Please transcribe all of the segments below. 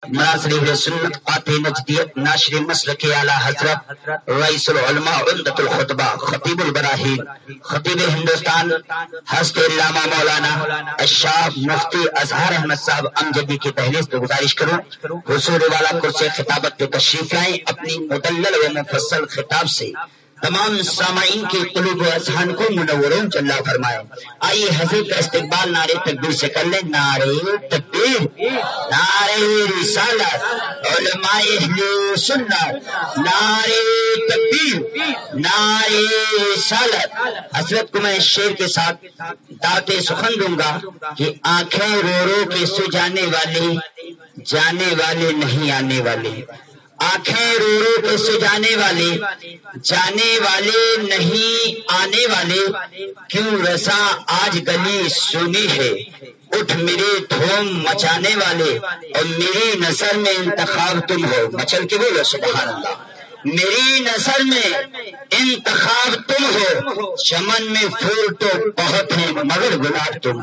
مناظر اہل سنت قاطع نجدیت ناشر مسلک اعلی حضرت رئیس العلماء عمدۃ الخطبہ خطیب البراہیم خطیب ہندوستان حضرت علامہ مولانا الشاہ مفتی اظہر احمد صاحب امجدی کی تحریر پہ گزارش کروں حضور والا کرسی خطابت پہ تشریف لائیں، اپنی مدلل و مفصل خطاب سے تمام سامعین کے قلوب و اذہان کو منور جلا فرمائے۔ آئیے حضرت کا استقبال نعرے تکبیر سے کر لیں۔ نعرے تکبیر، نعرے رسالت، علماء اہل سنت، نعرے تکبیر، نعرے رسالت۔ حضرت کو میں اس شعر کے ساتھ دعوت سخن دوں گا کہ آنکھیں رو رو کے سو جانے والے نہیں آنے والے، آنکھیں رو رو کے سو جانے والے نہیں آنے والے، کیوں رسا آج گلی سنی ہے، اٹھ میرے دھوم مچانے والے، اور میری نثر میں انتخاب تم ہو، مچل کے بولو سبحان اللہ، میری نثر میں انتخاب تم ہو، چمن میں پھول تو بہت ہیں مگر گلاب تم۔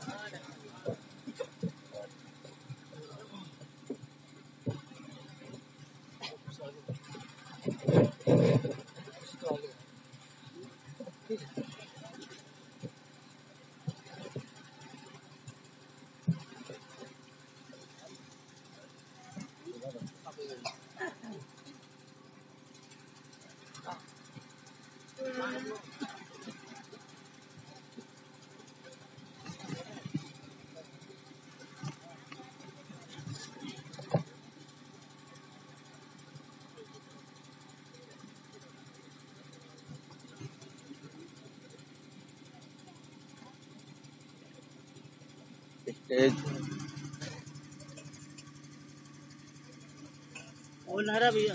بھیا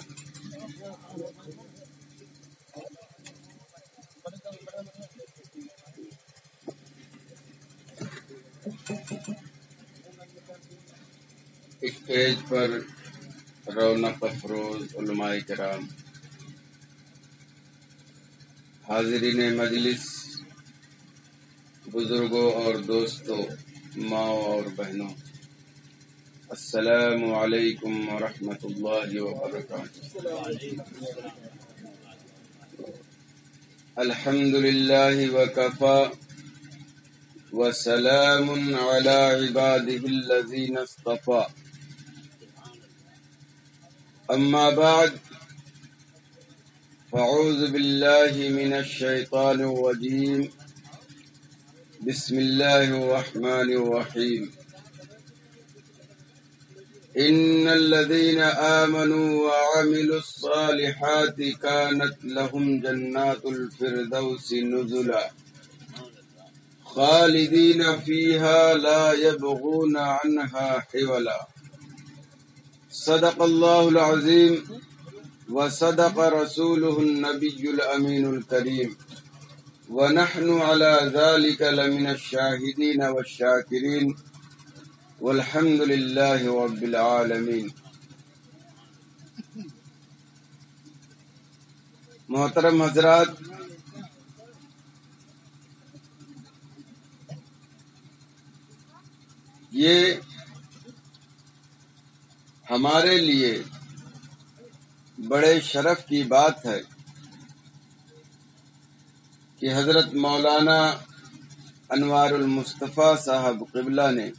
اسٹیج پر رونق افروز علماء کرام، حاضرین مجلس، بزرگوں اور دوستوں، ماؤں اور بہنوں، السلام علیکم ورحمۃ اللہ وبرکاتہ۔ الحمد للہ وکفی وسلام علی عباده الذین اصطفی، اما بعد فاعوذ باللہ من الشیطان الرجیم، بسم اللہ الرحمن الرحیم۔ ان الذين آمنوا وعملوا الصالحات كانت لهم جنات الفردوس نزلا خالدين فيها لا يبغون عنها حولا۔ صدق الله العظيم وصدق رسوله النبي الأمين الكريم، ونحن على ذلك لمن الشاهدين والشاكرين، والحمد للہ رب العالمین۔ محترم حضرات، یہ ہمارے لیے بڑے شرف کی بات ہے کہ حضرت مولانا انوار المصطفیٰ صاحب قبلہ نے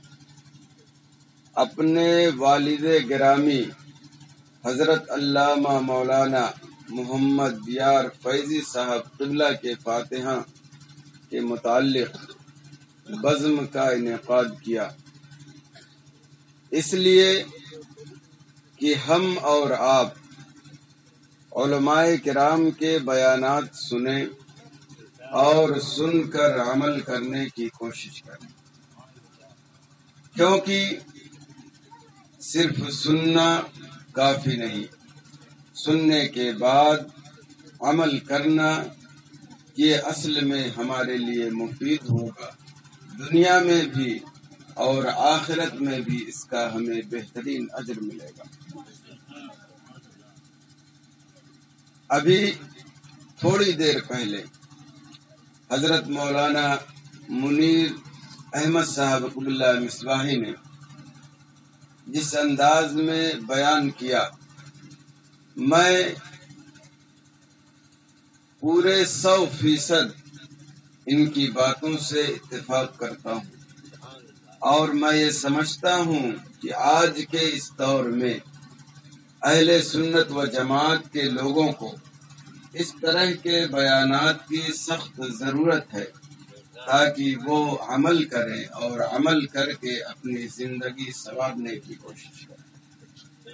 اپنے والد گرامی حضرت علامہ مولانا محمد دیار فیضی صاحب قبلہ کے فاتحہ کے متعلق بزم کا انعقاد کیا، اس لیے کہ ہم اور آپ علماء کرام کے بیانات سنیں اور سن کر عمل کرنے کی کوشش کریں، کیونکہ صرف سننا کافی نہیں، سننے کے بعد عمل کرنا یہ اصل میں ہمارے لیے مفید ہوگا، دنیا میں بھی اور آخرت میں بھی اس کا ہمیں بہترین اجر ملے گا۔ ابھی تھوڑی دیر پہلے حضرت مولانا منیر احمد صاحب قبلہ مصباحی نے جس انداز میں بیان کیا، میں پورے 100% ان کی باتوں سے اتفاق کرتا ہوں، اور میں یہ سمجھتا ہوں کہ آج کے اس دور میں اہل سنت و جماعت کے لوگوں کو اس طرح کے بیانات کی سخت ضرورت ہے تاکہ وہ عمل کریں اور عمل کر کے اپنی زندگی سنوارنے کی کوشش کریں۔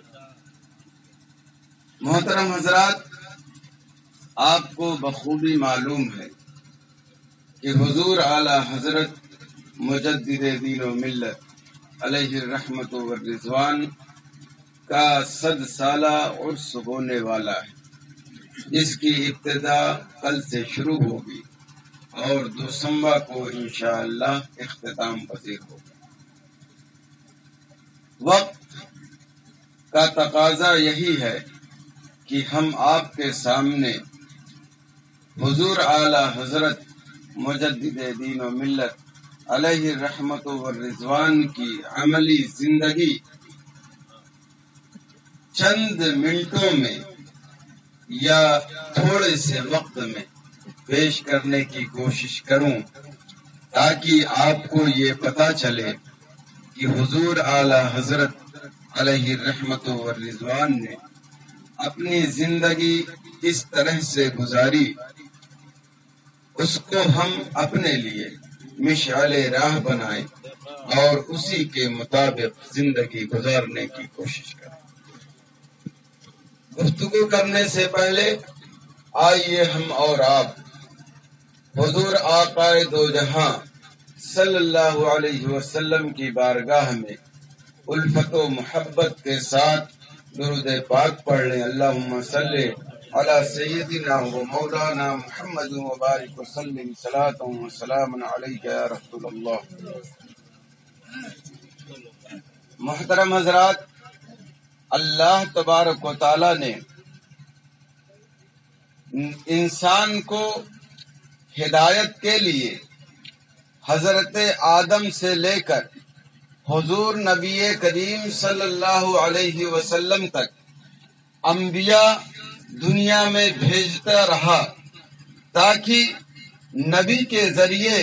محترم حضرات، آپ کو بخوبی معلوم ہے کہ حضور اعلی حضرت مجدد دین و ملت علیہ الرحمت والرضوان کا 100 سالہ عرس ہونے والا ہے، جس کی ابتدا کل سے شروع ہوگی اور 2 دسمبر کو انشاءاللہ اختتام پذیر ہوگا۔ وقت کا تقاضا یہی ہے کہ ہم آپ کے سامنے حضور اعلی حضرت مجدد دین و ملت علیہ الرحمت والرضوان کی عملی زندگی چند منٹوں میں یا تھوڑے سے وقت میں پیش کرنے کی کوشش کروں، تاکہ آپ کو یہ پتہ چلے کہ حضور اعلی حضرت علیہ الرحمت والرضوان نے اپنی زندگی کس طرح سے گزاری، اس کو ہم اپنے لیے مشعل راہ بنائیں اور اسی کے مطابق زندگی گزارنے کی کوشش کریں۔ گفتگو کرنے سے پہلے آئیے ہم اور آپ حضور آقا دو جہاں صلی اللہ علیہ وسلم کی بارگاہ میں الفت و محبت کے ساتھ درود پاک پڑھ لیں۔ اللہم صلی علی سیدنا و مولانا محمد مبارک وسلم صلاۃ و سلام علیک یا رسول اللہ۔ محترم حضرات، اللہ تبارک و تعالی نے انسان کو ہدایت کے لیے حضرت آدم سے لے کر حضور نبی کریم صلی اللہ علیہ وسلم تک انبیاء دنیا میں بھیجتا رہا، تاکہ نبی کے ذریعے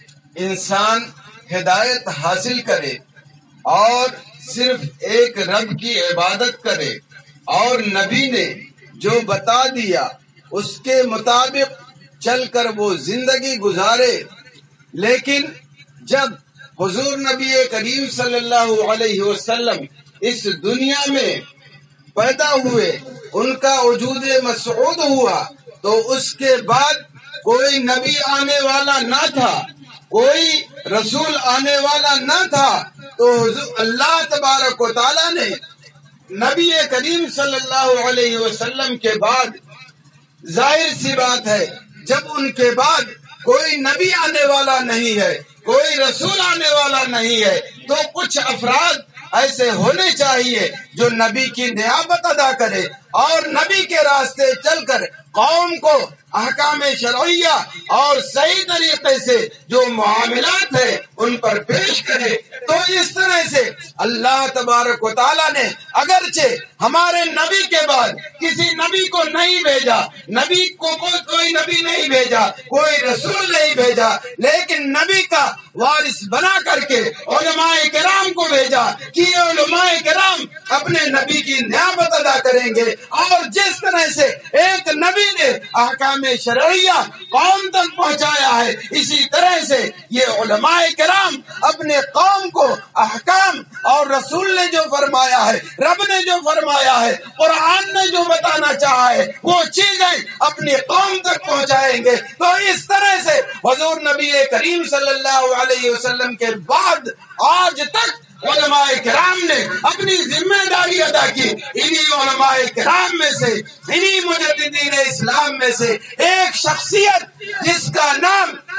انسان ہدایت حاصل کرے اور صرف ایک رب کی عبادت کرے، اور نبی نے جو بتا دیا اس کے مطابق چل کر وہ زندگی گزارے۔ لیکن جب حضور نبی کریم صلی اللہ علیہ وسلم اس دنیا میں پیدا ہوئے، ان کا وجود مسعود ہوا، تو اس کے بعد کوئی نبی آنے والا نہ تھا، کوئی رسول آنے والا نہ تھا، تو اللہ تبارک و تعالیٰ نے نبی کریم صلی اللہ علیہ وسلم کے بعد، ظاہر سی بات ہے جب ان کے بعد کوئی نبی آنے والا نہیں ہے، کوئی رسول آنے والا نہیں ہے، تو کچھ افراد ایسے ہونے چاہیے جو نبی کی نیابت ادا کرے اور نبی کے راستے چل کر قوم کو احکام شرعیہ اور صحیح طریقے سے جو معاملات ہیں ان پر پیش کرے۔ تو اس طرح سے اللہ تبارک و تعالیٰ نے اگرچہ ہمارے نبی کے بعد کسی نبی کو نہیں بھیجا، نبی کو کوئی نبی نہیں بھیجا، کوئی رسول نہیں بھیجا، لیکن نبی کا وارث بنا کر کے علماء کرام کو بھیجا کہ علماء کرام اپنے نبی کی نیابت ادا کریں گے، اور جس طرح سے ایک نبی نے احکام شرعیہ قوم تک پہنچایا ہے، اسی طرح سے یہ علماء کرام اپنے قوم کو احکام اور رسول نے جو فرمایا ہے، رب نے جو فرمایا ہے، قرآن نے جو بتانا چاہا ہے، وہ چیزیں اپنی قوم تک پہنچائیں گے۔ تو اس طرح سے حضور نبی کریم صلی اللہ علیہ وسلم کے بعد آج تک علماء کرام نے اپنی ذمہ داری ادا کی۔ انہی علماء کرام میں سے، انہی مجددین اسلام میں سے ایک شخصیت جس کا نام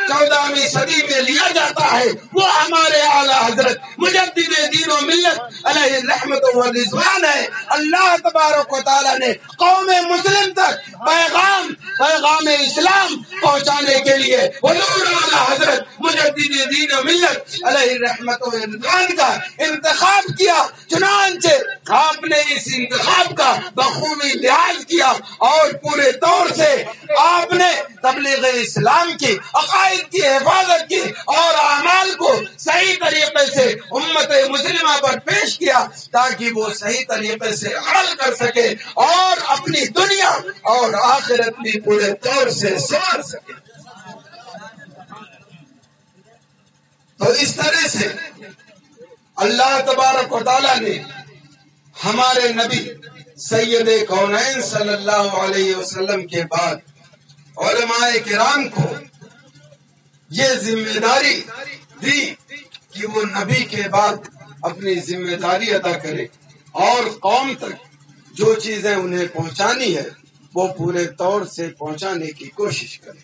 14ویں صدی میں لیا جاتا ہے وہ ہمارے اعلیٰ حضرت مجدد دین و ملت علیہ رحمت و رضوان ہے۔ اللہ تبارک و تعالیٰ نے قوم مسلم تک پیغام اسلام پہنچانے کے لیے حضور اعلیٰ حضرت مجدد دین و ملت علیہ رحمت و رضوان کا انتخاب کیا۔ چنانچہ آپ نے اس انتخاب کا بخوبی لحاظ کیا اور پورے طور سے آپ نے تبلیغ اسلام کی، عقائد کی حفاظت کی اور اعمال کو صحیح طریقے سے امت مسلمہ پر پیش کیا تاکہ وہ صحیح طریقے سے عمل کر سکے اور اپنی دنیا اور آخرت بھی پورے طور سے سنوار سکے۔ تو اس طرح سے اللہ تبارک و تعالیٰ نے ہمارے نبی سید کونین صلی اللہ علیہ وسلم کے بعد علماء کرام کو یہ ذمہ داری دی کہ وہ نبی کے بعد اپنی ذمہ داری ادا کرے اور قوم تک جو چیزیں انہیں پہنچانی ہے وہ پورے طور سے پہنچانے کی کوشش کرے۔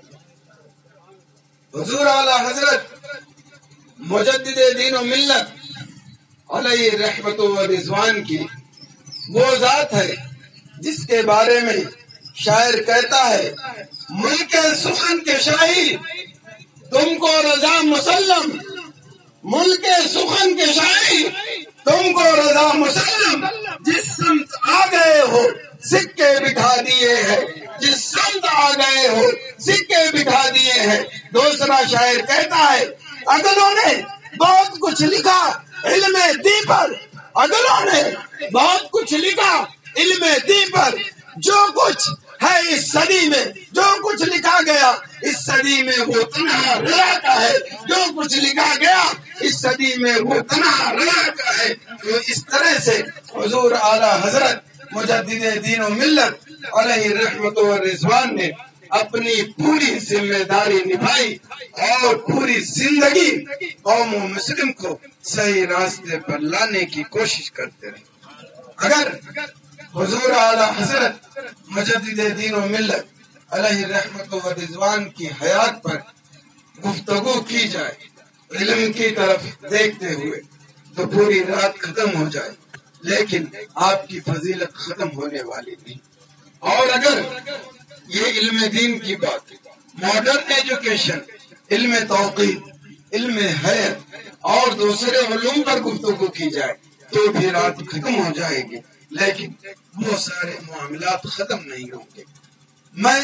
حضور اعلیٰ حضرت مجدد دین و ملت علیہ رحمت و رضوان کی وہ ذات ہے جس کے بارے میں شاعر کہتا ہے، ملک سخن کے شاہی تم کو رضا مسلم، ملک سخن کے شاہی تم کو رضا مسلم، جس سمت آ گئے ہو سکے بٹھا دیے ہیں، جس سمت آ گئے ہو سکے بٹھا دیے ہیں۔ دوسرا شاعر کہتا ہے، اگلوں نے بہت کچھ لکھا علم دی پر، اگلوں نے بہت کچھ لکھا علم دی پر، جو کچھ ہے اس صدی میں، جو کچھ لکھا گیا اس صدی میں وہ تنہا رضا کا ہے، جو کچھ لکھا گیا اس صدی میں وہ تنہا رضا کا ہے۔ تو اس طرح سے حضور اعلیٰ حضرت مجدد دین و ملت علیہ رحمت و رضوان نے اپنی پوری ذمہ داری نبھائی اور پوری زندگی قوم و مسلم کو صحیح راستے پر لانے کی کوشش کرتے رہے۔ اگر حضور اعلیٰ حضرت مجدد دین و ملت علیہ رحمت و رضوان کی حیات پر گفتگو کی جائے علم کی طرف دیکھتے ہوئے تو پوری رات ختم ہو جائے، لیکن آپ کی فضیلت ختم ہونے والی نہیں۔ اور اگر یہ علم دین کی بات، ماڈرن ایجوکیشن، علم توقید، علم حیات اور دوسرے علوم پر گفتگو کی جائے تو بھی رات ختم ہو جائے گی، لیکن وہ سارے معاملات ختم نہیں ہوں گے۔ میں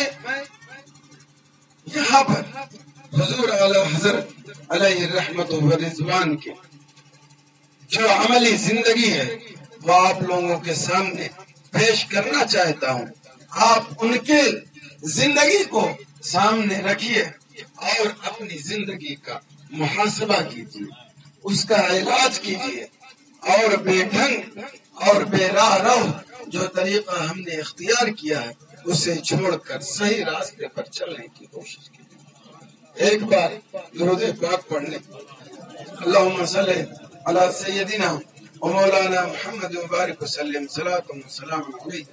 یہاں پر حضور اعلیٰ حضرت علیہ رحمت و رضوان کی جو عملی زندگی ہے وہ آپ لوگوں کے سامنے پیش کرنا چاہتا ہوں۔ آپ ان کے زندگی کو سامنے رکھیے اور اپنی زندگی کا محاسبہ کیجیے، اس کا علاج کیجیے اور بے ڈھنگ اور بے راہ رو جو طریقہ ہم نے اختیار کیا ہے اسے چھوڑ کر صحیح راستے پر چلنے کی کوشش کیجیے۔ ایک بار درود پاک پڑھنے، اللہم صلی علی سیدنا و مولانا محمد مبارک وسلم، صلاۃ و سلام علیہ۔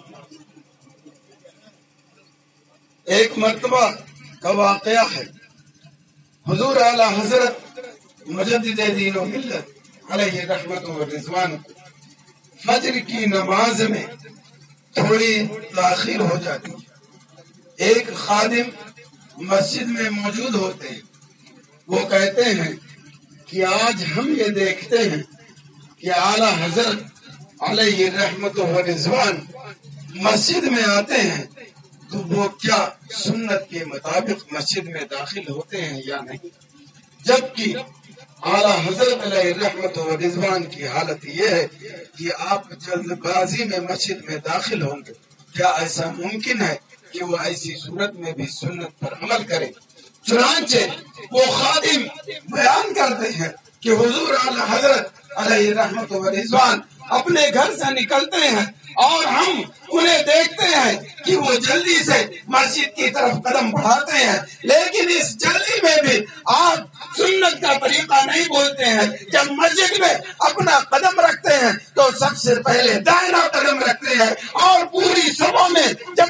ایک مرتبہ کا واقعہ ہے، حضور اعلیٰ حضرت مجدد دین و ملت علیہ رحمت و رضوان کو فجر کی نماز میں تھوڑی تاخیر ہو جاتی ہے۔ ایک خادم مسجد میں موجود ہوتے ہیں، وہ کہتے ہیں کہ آج ہم یہ دیکھتے ہیں کہ اعلیٰ حضرت علیہ رحمت و رضوان مسجد میں آتے ہیں تو وہ کیا سنت کے مطابق مسجد میں داخل ہوتے ہیں یا نہیں، جبکہ اعلیٰ حضرت علیہ رحمت و رضوان کی حالت یہ ہے کہ آپ جلد بازی میں مسجد میں داخل ہوں گے۔ کیا ایسا ممکن ہے کہ وہ ایسی صورت میں بھی سنت پر عمل کرے؟ چنانچہ وہ خادم بیان کرتے ہیں کہ حضور اعلیٰ حضرت علیہ رحمت و رضوان اپنے گھر سے نکلتے ہیں اور ہم انہیں دیکھتے ہیں کہ وہ جلدی سے مسجد کی طرف قدم بڑھاتے ہیں، لیکن اس جلدی میں بھی آپ سنت کا طریقہ نہیں بولتے ہیں۔ جب مسجد میں اپنا قدم رکھتے ہیں تو سب سے پہلے دائنا قدم رکھتے ہیں اور پوری صفوں میں جب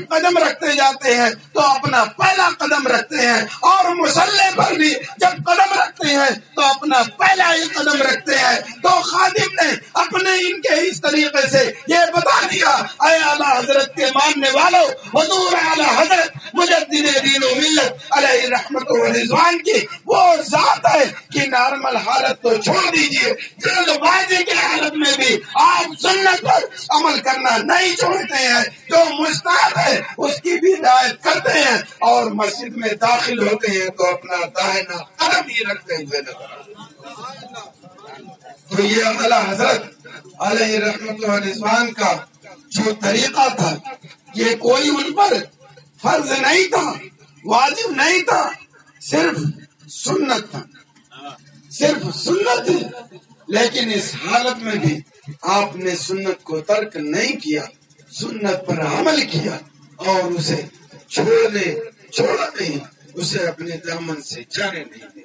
قدم رکھتے جاتے ہیں تو اپنا پہلا قدم رکھتے ہیں، اور مصلی پر بھی جب قدم رکھتے ہیں تو اپنا پہلا ہی قدم رکھتے ہیں۔ تو خادم نے اپنے ان کے اس طریقے سے یہ بتا دیا، اے اعلیٰ حضرت کے ماننے والوں، حضور اعلیٰ حضرت مجدد دین و ملت علیہ رحمت و رضوان کی وہ ذات ہے کہ نارمل حالت تو چھوڑ دیجیے، جلد بازی کی حالت میں بھی آپ سنت پر عمل کرنا نہیں چھوڑتے ہیں، جو مستحب ہے اس کی بھی رعایت کرتے ہیں، اور مسجد میں داخل ہوتے ہیں تو اپنا داہنا قدم ہی رکھتے ہوئے نظر آتے ہیں۔ تو یہ اعلیٰ حضرت علیہ رحمت و رضوان کا جو طریقہ تھا، یہ کوئی ان پر فرض نہیں تھا، واجب نہیں تھا، صرف سنت تھا، صرف سنت تھی۔ لیکن اس حالت میں بھی آپ نے سنت کو ترک نہیں کیا، سنت پر عمل کیا، اور اسے چھوڑا نہیں، اسے اپنے دامن سے جانے نہیں دیا۔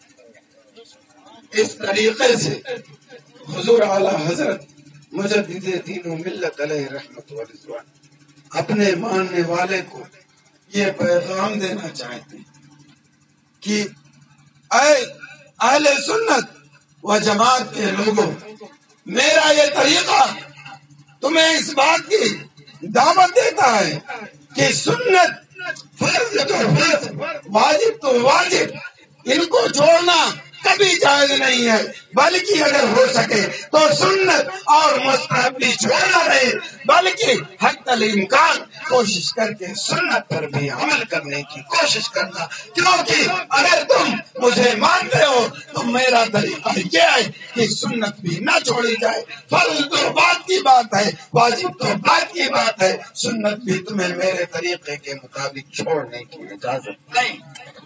اس طریقے سے حضور اعلیٰ حضرت مجدد دین و ملت علیہ رحمت و رضوان اپنے ماننے والے کو یہ پیغام دینا چاہتے ہیں کہ اے اہل سنت و جماعت کے لوگوں، میرا یہ طریقہ تمہیں اس بات کی دعوت دیتا ہے کہ سنت فرض تو فرض، واجب تو واجب، ان کو چھوڑنا کبھی جائز نہیں ہے، بلکہ اگر ہو سکے تو سنت اور مستحب بھی چھوڑنا نہیں، بلکہ حتی الامکان کوشش کر کے سنت پر بھی عمل کرنے کی کوشش کرنا، کیونکہ اگر تم مجھے مانتے ہو تو میرا طریقہ یہ ہے کہ سنت بھی نہ چھوڑی جائے، فرض تو بات کی بات ہے، واجب تو بات کی بات ہے، سنت بھی تمہیں میرے طریقے کے مطابق چھوڑنے کی اجازت نہیں۔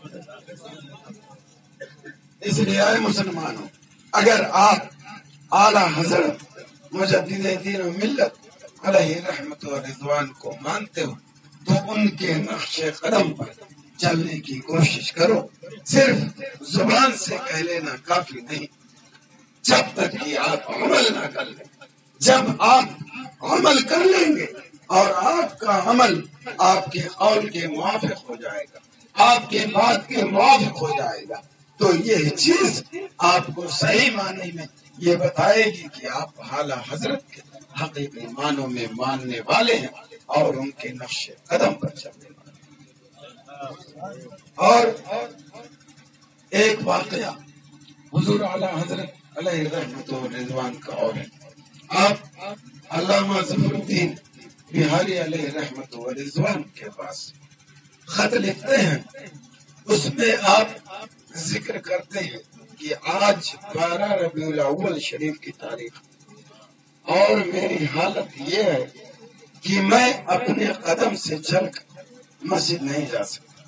اس لیے اے مسلمانوں، اگر آپ اعلیٰ حضرت مجدد دین و ملت علیہ رحمت و رضوان کو مانتے ہو تو ان کے نقش قدم پر چلنے کی کوشش کرو۔ صرف زبان سے کہہ لینا کافی نہیں، جب تک کہ آپ عمل نہ کر لیں۔ جب آپ عمل کر لیں گے اور آپ کا عمل آپ کے قول کے موافق ہو جائے گا، آپ کے بات کے موافق ہو جائے گا، تو یہ چیز آپ کو صحیح معنی میں یہ بتائے گی کہ آپ اعلیٰ حضرت کے حقیقی معنوں میں ماننے والے ہیں اور ان کے نقش قدم پر چلنے والے۔ اور ایک واقعہ حضور اعلیٰ حضرت علیہ رحمت و رضوان کا اور ہے۔ آپ علامہ ظفر الدین بہاری علیہ رحمت و رضوان کے پاس خط لکھتے ہیں، اس میں آپ ذکر کرتے ہیں کہ آج 12 ربیع الاول شریف کی تاریخ اور میری حالت یہ ہے کہ میں اپنے قدم سے چل کر مسجد نہیں جا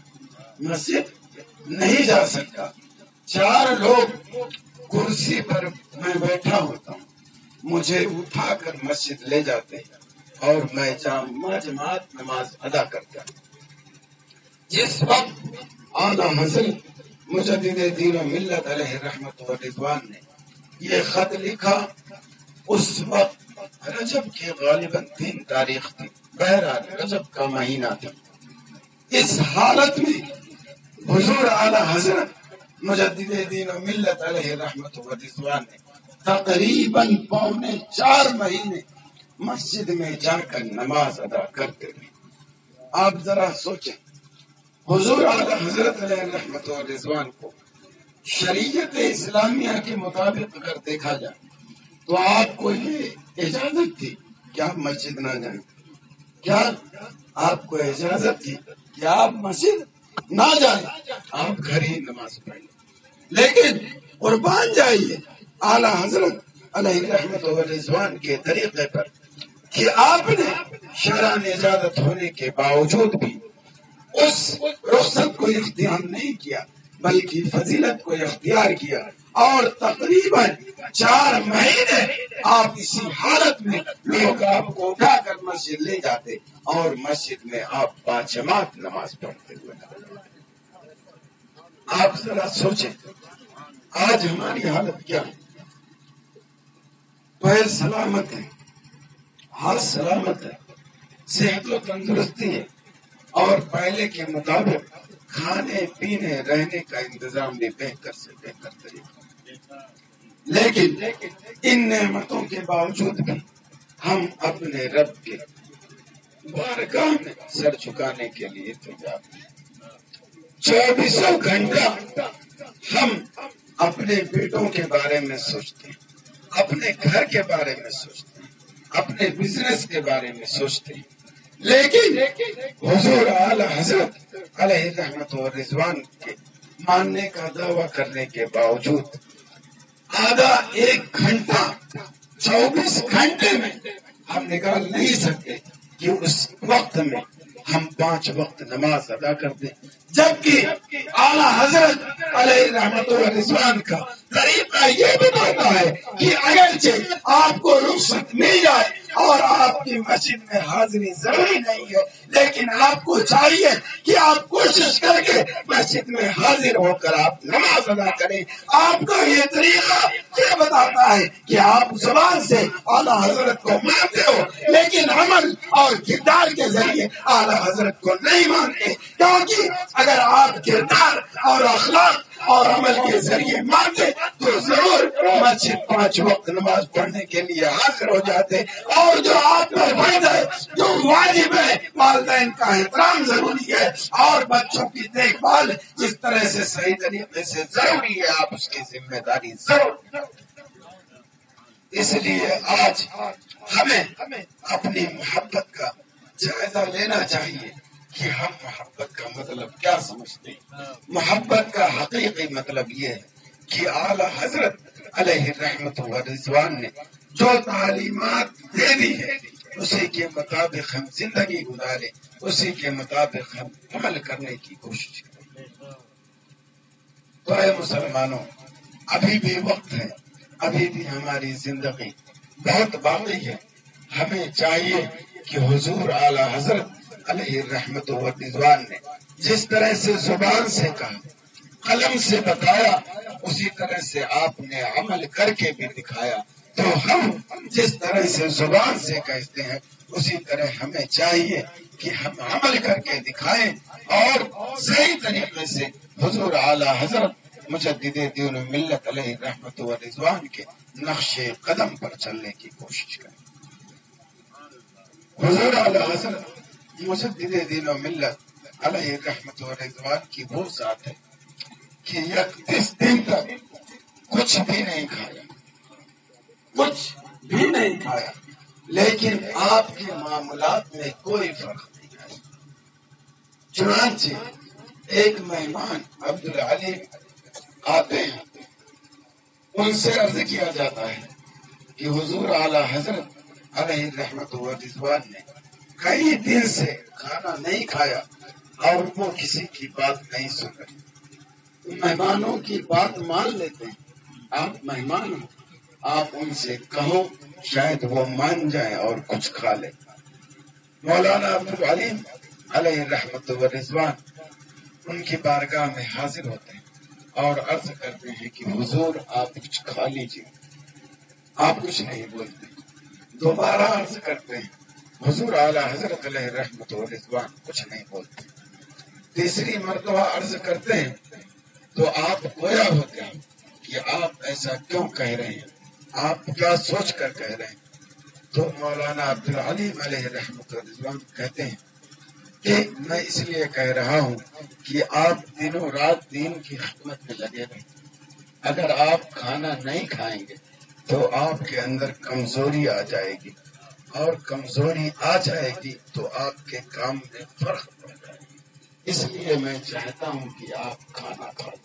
سکتا، 4 لوگ کرسی پر میں بیٹھا ہوتا ہوں، مجھے اٹھا کر مسجد لے جاتے ہیں اور میں جماعت نماز ادا کرتا ہوں۔ جس وقت اعلیٰ حضرت مجدد دین و ملت علیہ رحمت و رضوان نے یہ خط لکھا، اس وقت رجب کی غالباً 3 تاریخ تھی، بہرحال رجب کا مہینہ تھا۔ اس حالت میں حضور اعلیٰ حضرت مجدد دین و ملت علیہ رحمت و رضوان نے تقریباً 4 مہینے مسجد میں جا کر نماز ادا کرتے رہے۔ آپ ذرا سوچیں، حضور اعلیٰ حضرت علیہ رحمت و رضوان کو شریعت اسلامیہ کے مطابق اگر دیکھا جائے تو آپ کو یہ اجازت تھی کہ آپ مسجد نہ جائیں، کیا آپ کو اجازت تھی کہ آپ مسجد نہ جائیں، آپ گھر ہی نماز پڑھیں، لیکن قربان جائیے اعلیٰ حضرت علیہ رحمت و رضوان کے طریقے پر کہ آپ نے شرعاً اجازت ہونے کے باوجود بھی اس رخصت کو اختیار نہیں کیا بلکہ فضیلت کو اختیار کیا، اور تقریباً 4 مہینے آپ اسی حالت میں لوگ آپ کو اٹھا کر مسجد لے جاتے اور مسجد میں آپ باجماعت نماز پڑھتے ہوئے۔ آپ ذرا سوچیں آج ہماری حالت کیا ہے؟ پیر سلامت ہے، ہاتھ سلامت ہے، صحت و تندرستی ہے، اور پہلے کے مطابق کھانے پینے رہنے کا انتظام بھی بہتر سے بہتر طریقہ، لیکن ان نعمتوں کے باوجود بھی ہم اپنے رب کے بارگاہ میں سر جھکانے کے لیے تیار ہیں۔ 24 گھنٹہ ہم اپنے بیٹوں کے بارے میں سوچتے ہیں، اپنے گھر کے بارے میں سوچتے ہیں، اپنے بزنس کے بارے میں سوچتے ہیں، لیکن حضور اعلی حضرت علیہ رحمت و رضوان کے ماننے کا دعویٰ کرنے کے باوجود آدھا 1 گھنٹہ 24 گھنٹے میں ہم نکال نہیں سکتے کہ اس وقت میں ہم 5 وقت نماز ادا کر دیں، جبکہ اعلیٰ حضرت علیہ رحمت و رضوان کا طریقہ یہ بتاتا ہے کہ اگرچہ آپ کو رخصت مل جائے اور آپ کی مسجد میں حاضری ضروری نہیں ہے، لیکن آپ کو چاہیے کہ آپ کوشش کر کے مسجد میں حاضر ہو کر آپ نماز ادا کریں۔ آپ کا یہ طریقہ یہ بتاتا ہے کہ آپ زبان سے اعلیٰ حضرت کو مانتے ہو، لیکن عمل اور کردار کے ذریعے اعلیٰ حضرت کو نہیں مانتے، کیونکہ اگر آپ کردار اور اخلاق اور عمل کے ذریعے مانتے تو ضرور مسجد 5 وقت نماز پڑھنے کے لیے حاضر ہو جاتے، اور جو آپ پر فرض ہے، جو واجب ہے، والدین کا احترام ضروری ہے اور بچوں کی دیکھ بھال جس طرح سے صحیح طریقے سے ضروری ہے، آپ اس کی ذمہ داری ضرور۔ اس لیے آج ہمیں اپنی محبت کا جائزہ لینا چاہیے کہ ہم محبت کا مطلب کیا سمجھتے ہیں۔ محبت کا حقیقی مطلب یہ ہے کہ اعلیٰ حضرت علیہ رحمت و رضوان نے جو تعلیمات دے دی ہے اسی کے مطابق ہم زندگی گزارے، اسی کے مطابق ہم عمل کرنے کی کوشش کریں۔ تو اے مسلمانوں، ابھی بھی وقت ہے، ابھی بھی ہماری زندگی بہت باقی ہے۔ ہمیں چاہیے کہ حضور اعلیٰ حضرت علیہ رحمت و رضوان نے جس طرح سے زبان سے کہا، قلم سے بتایا، اسی طرح سے آپ نے عمل کر کے بھی دکھایا۔ تو ہم جس طرح سے زبان سے کہتے ہیں اسی طرح ہمیں چاہیے کہ ہم عمل کر کے دکھائیں اور صحیح طریقے سے حضور اعلیٰ حضرت مجدد دین و ملت علیہ رحمت و رضوان کے نقش قدم پر چلنے کی کوشش کریں۔ حضور اعلیٰ حضرت مجدد دین و ملت علیہ رحمت و رضوان کی وہ ذات ہے کہ 31 دن تک کچھ بھی نہیں کھایا، کچھ بھی نہیں کھایا، لیکن آپ کے معاملات میں کوئی فرق نہیں آیا۔ چنانچہ ایک مہمان عبدالعلی آتے ہیں، ان سے عرض کیا جاتا ہے کہ حضور اعلیٰ حضرت علیہ رحمت و رضوان نے کئی دن سے کھانا نہیں کھایا اور وہ کسی کی بات نہیں سن رہے۔ مہمانوں کی بات مان لیتے ہیں، آپ مہمان ہو، آپ ان سے کہو، شاید وہ مان جائیں اور کچھ کھا لیں۔ مولانا عبدالعلیم علیہ رحمت و رضوان ان کی بارگاہ میں حاضر ہوتے ہیں اور عرض کرتے ہیں کہ حضور آپ کچھ کھا لیجیے۔ آپ کچھ نہیں بولتے، دوبارہ عرض کرتے ہیں، حضور اعلیٰ حضرت علیہ رحمت و رضوان کچھ نہیں بولتے۔ تیسری مرتبہ عرض کرتے ہیں تو آپ گویا ہوتے ہیں کہ آپ ایسا کیوں کہہ رہے ہیں، آپ کیا سوچ کر کہہ رہے ہیں؟ تو مولانا عبدالعلیم علیہ رحمت و رضوان کہتے ہیں کہ میں اس لیے کہہ رہا ہوں کہ آپ دنوں رات دین کی خدمت میں لگے رہیں، اگر آپ کھانا نہیں کھائیں گے تو آپ کے اندر کمزوری آ جائے گی، اور کمزوری آ جائے گی تو آپ کے کام میں فرق پڑ جائے گا، اس لیے میں چاہتا ہوں کہ آپ کھانا کھائیں۔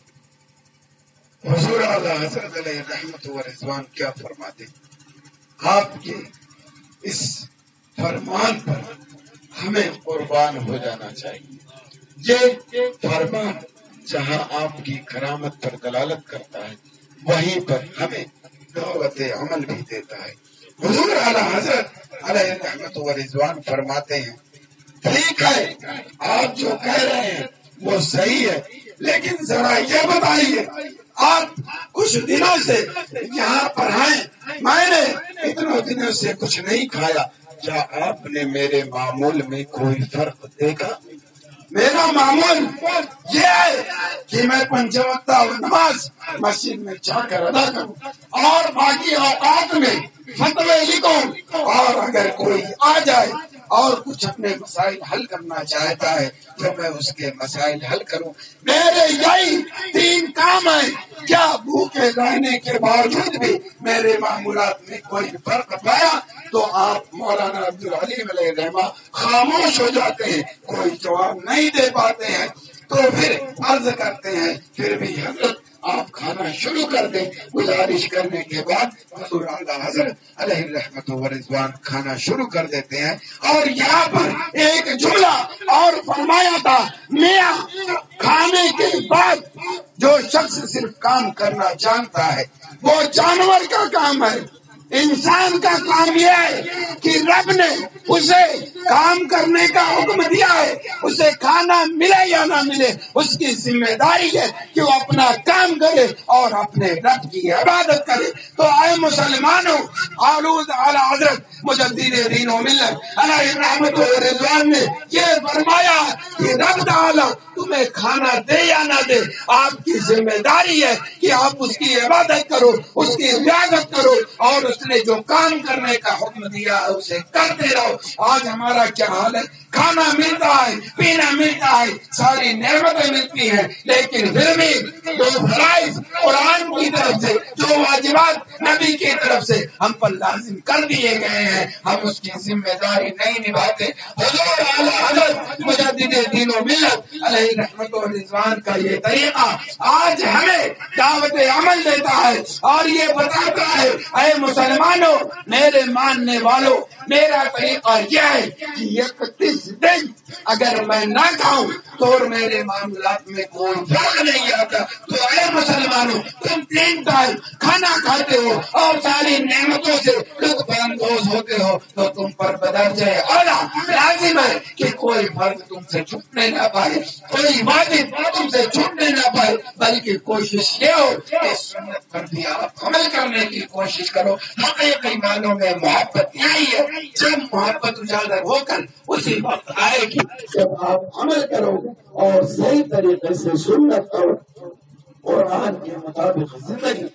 حضور اعلیٰ حضرت علیہ رحمت و رضوان کیا فرماتے ہیں؟ آپ کے اس فرمان پر ہمیں قربان ہو جانا چاہیے۔ یہ فرمان جہاں آپ کی کرامت پر دلالت کرتا ہے وہیں پر ہمیں دعوت عمل بھی دیتا ہے۔ حضور اعلیٰ حضرت علیہ رحمت و رضوان فرماتے ہیں، ٹھیک ہے آپ جو کہہ رہے ہیں وہ صحیح ہے، لیکن ذرا یہ بتائیے آپ کچھ دنوں سے یہاں پر ہیں، میں نے اتنے دنوں سے کچھ نہیں کھایا، کیا آپ نے میرے معمول میں کوئی فرق دیکھا؟ میرا معمول یہ ہے کہ میں 5 وقتہ نماز مسجد میں جا کر ادا کروں اور باقی اوقات میں فتوے لکھوں، اور اگر کوئی آ جائے اور کچھ اپنے مسائل حل کرنا چاہتا ہے تو میں اس کے مسائل حل کروں۔ میرے یہی 3 کام ہیں۔ کیا بھوکے رہنے کے باوجود بھی میرے معمولات میں کوئی فرق پایا تو آپ مولانا عبدالعلیم علیہ الرحمہ خاموش ہو جاتے ہیں، کوئی جواب نہیں دے پاتے ہیں، تو پھر عرض کرتے ہیں پھر بھی حضرت آپ کھانا شروع کر دیں۔ گزارش کرنے کے بعد حضور اعلیٰ حضرت علیہ الرحمۃ والرضوان کھانا شروع کر دیتے ہیں۔ اور یہاں پر ایک جملہ اور فرمایا تھا، میاں کھانے کے بعد جو شخص صرف کام کرنا جانتا ہے وہ جانور کا کام ہے، انسان کا کام یہ ہے کہ رب نے اسے کام کرنے کا حکم دیا ہے، اسے کھانا ملے یا نہ ملے اس کی ذمہ داری ہے کہ وہ اپنا کام کرے اور اپنے رب کی عبادت کرے۔ تو اے مسلمانوں، اعلیٰ حضرت مجدد دین و ملت علیہ الرحمۃ والرضوان نے یہ فرمایا کہ رب تعالیٰ تمہیں کھانا دے یا نہ دے، آپ کی ذمہ داری ہے کہ آپ اس کی عبادت کرو، اس کی رعایت کرو، اور اس نے جو کام کرنے کا حکم دیا ہے اسے کرتے رہو۔ آج ہمارا کیا حال ہے؟ کھانا ملتا ہے، پینا ملتا ہے، ساری نعمتیں ملتی ہیں، لیکن پھر بھی جو فرائض قرآن کی طرف سے، جو واجبات نبی کی طرف سے ہم پر لازم کر دیے گئے ہیں، ہم اس کی ذمہ داری نہیں نبھاتے۔ حضور اعلیٰ حضرت مجدد دین و ملت علیہ رحمت و رضوان کا یہ طریقہ آج ہمیں دعوت عمل دیتا ہے اور یہ بتاتا ہے، اے مسلمانوں، میرے ماننے والوں، میرا طریقہ یہ ہے کہ 31 دن اگر میں نہ کھاؤں تو میرے معاملات میں کوئی فرق نہیں آتا۔ تو اے مسلمانوں، تم 3 ٹائم کھانا کھاتے ہو اور ساری نعمتوں سے لطف اندوز ہوتے ہو، تو تم پر بدرجہ اعلیٰ لازم ہے کہ کوئی فرض تم سے چھوٹنے نہ پائے، کوئی واجب تم سے چھوٹنے نہ پائے، بلکہ کوشش یہ ہو کہ سنت پر بھی آپ عمل کرنے کی کوشش کرو۔ حقیقی معنوں میں محبت یہی ہے، جب محبت اجاگر ہو کر اسی وقت آئے گی جب آپ عمل کرو گے اور صحیح طریقے سے سنت اور قرآن کے مطابق زندگی۔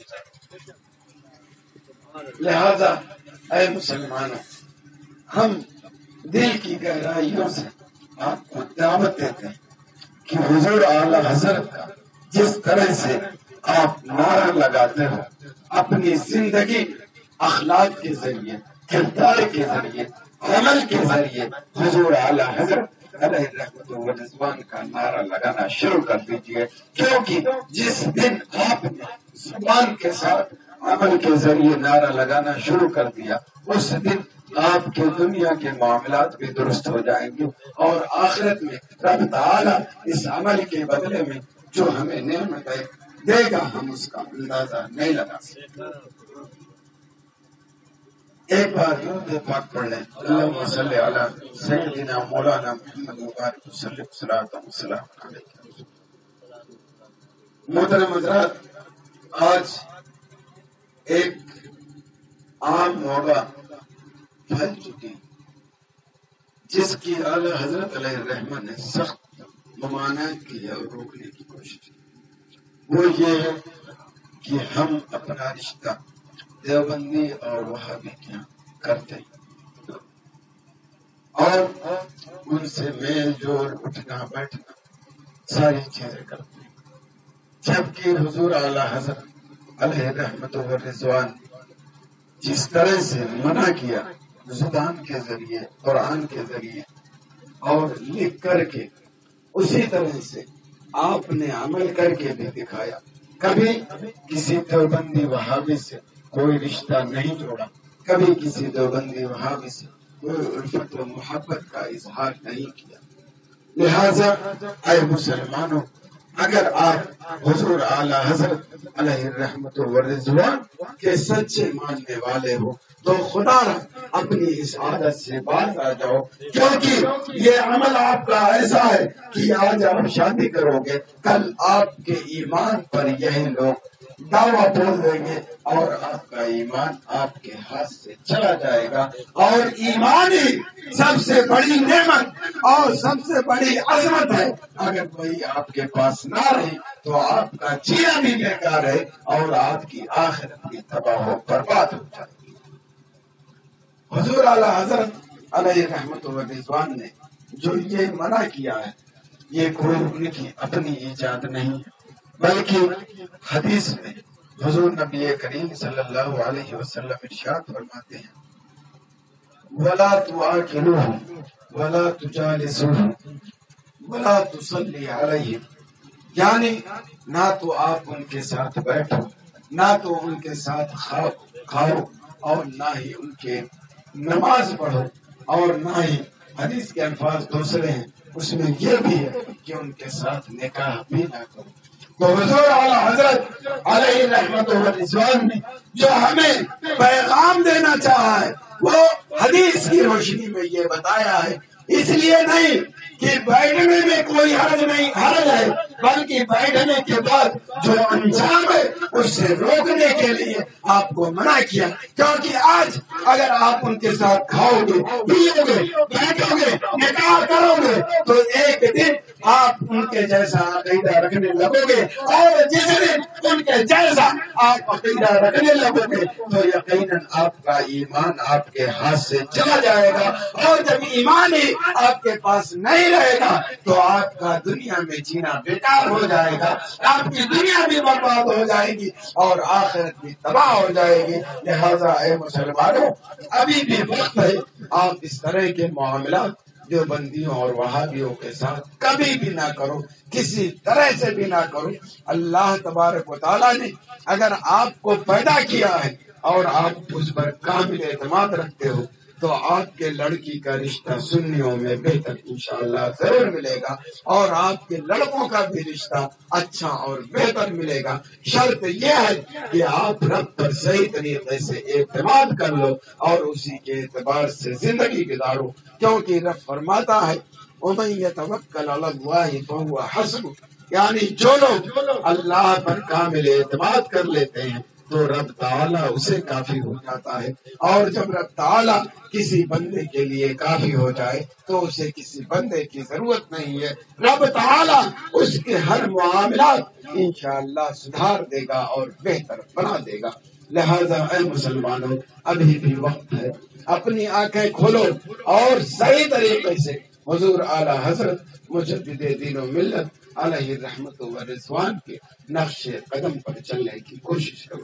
لہذا اے مسلمانوں، ہم دل کی گہرائیوں سے آپ کو دعوت دیتے ہیں کہ حضور اعلیٰ حضرت کا جس طرح سے آپ نعرہ لگاتے ہو اپنی زندگی اخلاق کے ذریعے، کردار کے ذریعے، عمل کے ذریعے حضور اعلیٰ حضرت علیہ الرحمۃ والرضوان کا نعرہ لگانا شروع کر دیجیے، کیونکہ جس دن آپ نے زبان کے ساتھ عمل کے ذریعے نعرہ لگانا شروع کر دیا، اس دن آپ کے دنیا کے معاملات بھی درست ہو جائیں گے، اور آخرت میں رب تعالیٰ اس عمل کے بدلے میں جو ہمیں نعمتیں دے گا ہم اس کا اندازہ نہیں لگا سکتے۔ ایک بار درود پاک پڑھ لیں، اللہم صلی علی سیدنا مولانا محمد مبارک وسلم صلاۃ و سلام علیہ۔ محترم حضرات، آج ایک عام وبا پھیل چکی جس کی اعلیٰ حضرت علیہ الرحمہ نے سخت ممانعت کی ہے اور روکنے کی کوشش کی۔ وہ یہ ہے کہ ہم اپنا رشتہ دیوبندی اور وہابی کے یہاں کرتے ہیں اور ان سے میل جول، اٹھنا بیٹھنا، ساری چیزیں کرتے ہیں، جبکہ حضور اعلیٰ حضرت علیہ رحمت والرضوان جس طرح سے منع کیا زبان کے ذریعے، قرآن کے ذریعے اور لکھ کر کے، اسی طرح سے آپ نے عمل کر کے بھی دکھایا۔ کبھی کسی دیوبندی وہابی سے کوئی رشتہ نہیں جوڑا، کبھی کسی دیوبندی وہابی سے کوئی الفت و محبت کا اظہار نہیں کیا۔ لہذا اے مسلمانوں، اگر آپ حضور اعلیٰ حضرت علیہ الرحمت والرضوان کے سچے ماننے والے ہو تو خدا را اپنی اس عادت سے باز آ جاؤ، کیونکہ یہ عمل آپ کا ایسا ہے کہ آج آپ شادی کرو گے، کل آپ کے ایمان پر یہی لوگ दावा बोल देंगे और आपका ईमान आपके हाथ से चला जाएगा। और ईमान ही सबसे बड़ी नेमत और सबसे बड़ी अजमत है। अगर कोई आपके पास ना रहे तो आपका जीना भी बेकार है और आपकी आखिरत भी तबाह हो बर्बाद हो जाएगी। हुजूर आला हजरत अलैहि रहमत व रिज़वान ने जो ये मना किया है, ये कोई उनकी अपनी इजाद नहीं है, बल्कि हदीस में हुजूर नबी करीम सल्लल्लाहु अलैहि वसल्लम इरशाद फरमाते हैं, वला तुआकिलूहु वला तुजालिसूहु वला तुसल्ली अलैहिम, यानी ना तो आप उनके साथ बैठो, ना तो उनके साथ खाओ और ना ही उनके नमाज पढ़ो, और ना ही हदीस के अल्फाज दूसरे हैं, उसमें यह भी है कि उनके साथ निकाह भी ना करो। तो हुजूर आला हजरत अलैहि रहमत व रिज़वान ने जो हमें पैगाम देना चाहा है वो हदीस की रोशनी में ये बताया है। इसलिए नहीं कि बैठने में कोई हर्ज है, बल्कि बैठने के बाद जो अंजाम है उससे रोकने के लिए आपको मना किया। क्योंकि आज अगर आप उनके साथ खाओगे, पियोगे, बैठोगे, निकाह करोगे तो एक दिन आप उनके जैसा अकीदा रखने लगोगे, और जिस दिन उनके जैसा आप अकीदा रखने लगोगे तो यकीनन आपका ईमान आपके हाथ से चला जाएगा। और जब ईमान ही आपके पास नहीं रहेगा तो आपका दुनिया में जीना बेकार हो जाएगा, आपकी दुनिया भी बर्बाद हो जाएगी और आखिरत भी तबाह हो जाएगी। लिहाजा ऐ मुसलमानों, अभी भी वक्त है, आप इस तरह के मामला देवबंदियों और वहाबियों के साथ कभी भी ना करो, किसी तरह से भी ना करो। अल्लाह तबारक व तआला ने अगर आपको पैदा किया है और आप उस पर कामिल एतमाद रखते हो तो आपके लड़की का रिश्ता सुन्नियों में बेहतर इंशाअल्लाह जरूर मिलेगा, और आपके लड़कों का भी रिश्ता अच्छा और बेहतर मिलेगा। शर्त यह है कि आप रब पर सही तरीके से एतमाद कर लो और उसी के एतबार से जिंदगी गुजारो, क्योंकि रब फरमाता है वमन यतवक्कल अलल्लाहि फहुव हस्बुह, यानी जो लोग अल्लाह पर कामिल एतमाद कर लेते हैं तो रब ताला उसे काफी हो जाता है, और जब रब ताला किसी बंदे के लिए काफी हो जाए तो उसे किसी बंदे की जरूरत नहीं है। रब ताला उसके हर मामला इंशाअल्लाह सुधार देगा और बेहतर बना देगा। लिहाजा ऐ मुसलमानों, अभी भी वक्त है, अपनी आंखें खोलो और सही तरीके से हुजूर आला हजरत मुजद्दिद दीन व मिल्लत अलैहि रहमत व रिज़वान के नक्शे कदम पर चलने की कोशिश करो।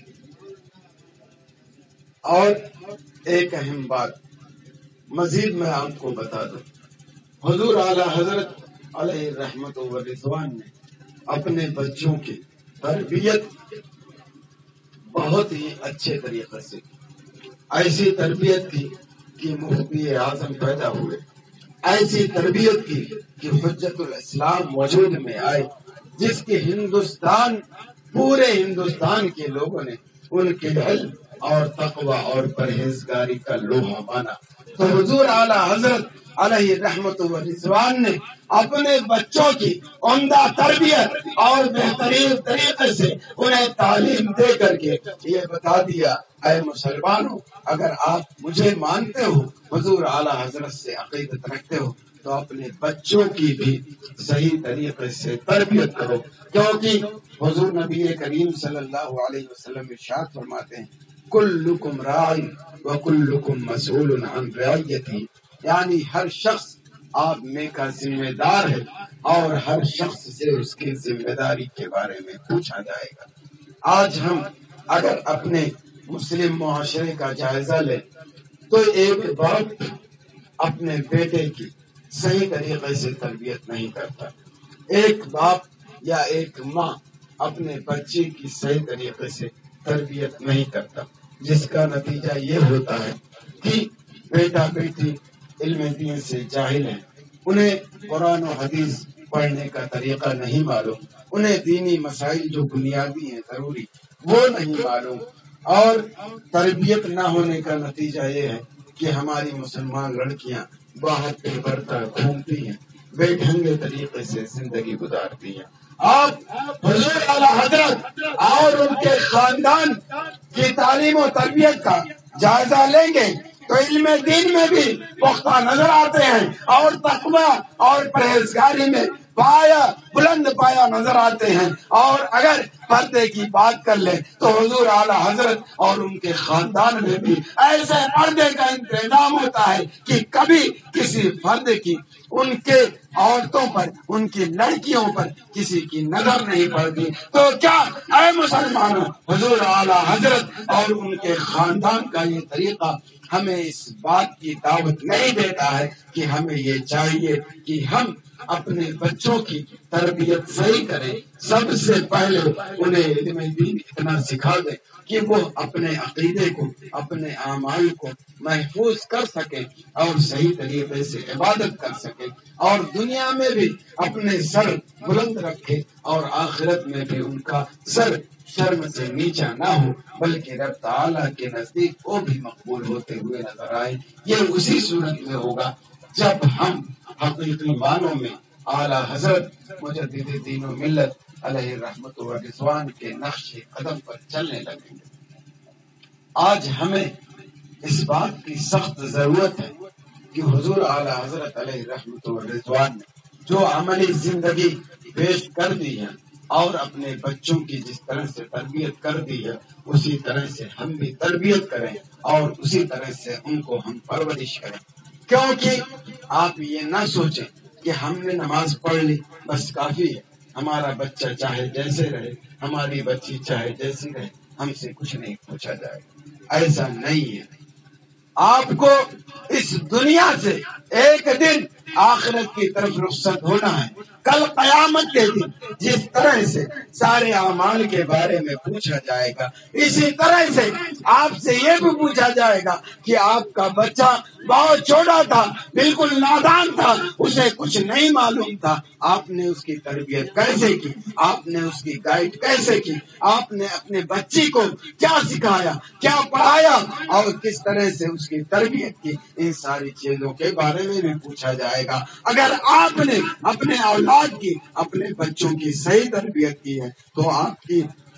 और एक अहम बात मजीद मैं आपको बता दूं, हुजूर आला हजरत अलैहि रहमत व रिज़वान ने अपने बच्चों की तरबियत बहुत ही अच्छे तरीके से ऐसी तरबियत की कि मुफ्ती आजम पैदा हुए, ऐसी तरबियत की कि हुज्जतुल इस्लाम वजूद में आए, जिसके हिंदुस्तान पूरे हिंदुस्तान के लोगों ने उनके इल्म और तकवा और परहेजगारी का लोहा माना। तो हुजूर आला हजरत अलैहि रहमत व रिज़वान ने अपने बच्चों की उम्दा तरबियत और बेहतरीन तरीके से उन्हें तालीम दे करके ये बता दिया, ऐ मुसलमानों, अगर आप मुझे मानते हो, हुजूर आला हजरत से अकीदत रखते हो, तो अपने बच्चों की भी सही तरीके से तरबियत करो, क्योंकि हुजूर नबी करीम सल्लल्लाहु अलैहि वसल्लम इरशाद फरमाते हैं, कुल्लुकुम राइन व कुल्लुकुम मसऊलुन अन रइयती, यानी हर शख्स आप में का जिम्मेदार है और हर शख्स से उसकी जिम्मेदारी के बारे में पूछा जाएगा। आज हम अगर अपने मुस्लिम मुआशरे का जायजा लें तो एक बाप अपने बेटे की सही तरीके से तरबियत नहीं करता, एक बाप या एक माँ अपने बच्चे की सही तरीके से तरबियत नहीं करता, जिसका नतीजा ये होता है कि बेटा बेटी इल्म दीन से जाहिल है, उन्हें कुरान और हदीस पढ़ने का तरीका नहीं मालूम, उन्हें दीनी मसाइल जो बुनियादी हैं जरूरी वो नहीं मालूम, और तरबियत ना होने का नतीजा ये है कि हमारी मुसलमान लड़कियां बाहर पे बढ़ता घूमती हैं, बेढंगे तरीके से जिंदगी गुजारती हैं। آپ حضور اعلی حضرت اور ان کے خاندان کی تعلیم و تربیت کا جائزہ لیں گے تو علم دین میں بھی پختہ نظر آتے ہیں اور تقویٰ اور پرہیزگاری میں بلند پایا نظر آتے ہیں. اور اگر پردے کی بات کر لیں تو حضور اعلی حضرت اور ان کے خاندان میں بھی ایسے پردے کا انتظام ہوتا ہے کہ کبھی کسی فرد کی ان کے عورتوں پر ان کی لڑکیوں پر کسی کی نظر نہیں پڑتی. تو کیا اے مسلمانوں حضور اعلی حضرت اور ان کے خاندان کا یہ طریقہ ہمیں اس بات کی دعوت نہیں دیتا ہے کہ ہمیں یہ چاہیے کہ ہم اپنے بچوں کی تربیت صحیح کریں. سب سے پہلے انہیں علم دین اتنا سکھا دیں کہ وہ اپنے عقیدے کو اپنے اعمال کو محفوظ کر سکیں اور صحیح طریقے سے عبادت کر سکیں اور دنیا میں بھی اپنے سر بلند رکھے اور آخرت میں بھی ان کا سر شرم سے نیچا نہ ہو بلکہ رب تعالیٰ کے نزدیک وہ بھی مقبول ہوتے ہوئے نظر آئے. یہ اسی صورت میں ہوگا جب ہم حقیقی معنوں میں اعلیٰ حضرت مجدد دین و ملت علیہ رحمت و رضوان کے نقش قدم پر چلنے لگیں گے. آج ہمیں اس بات کی سخت ضرورت ہے کہ حضور اعلیٰ حضرت علیہ رحمت و رضوان نے جو عملی زندگی پیش کر دی ہے اور اپنے بچوں کی جس طرح سے تربیت کر دی ہے اسی طرح سے ہم بھی تربیت کریں اور اسی طرح سے ان کو ہم پرورش کریں. کیونکہ آپ یہ نہ سوچیں کہ ہم نے نماز پڑھ لی بس کافی ہے، ہمارا بچہ چاہے جیسے رہے ہماری بچی چاہے جیسی رہے ہم سے کچھ نہیں پوچھا جائے گا. ایسا نہیں ہے. آپ کو اس دنیا سے ایک دن آخرت کی طرف رخصت ہونا ہے. کل قیامت کے دن جس طرح سے سارے اعمال کے بارے میں پوچھا جائے گا اسی طرح سے آپ سے یہ بھی پوچھا جائے گا کہ آپ کا بچہ بہت چھوٹا تھا، بالکل نادان تھا، اسے کچھ نہیں معلوم تھا، آپ نے اس کی تربیت کیسے کی، آپ نے اس کی گائیڈ کیسے کی، آپ نے اپنے بچی کو کیا سکھایا، کیا پڑھایا اور کس طرح سے اس کی تربیت کی. ان ساری چیزوں کے بارے میں بھی پوچھا جائے گا. اگر آپ نے اپنے اولاد کی اپنے بچوں کی صحیح تربیت کی ہے تو آپ کی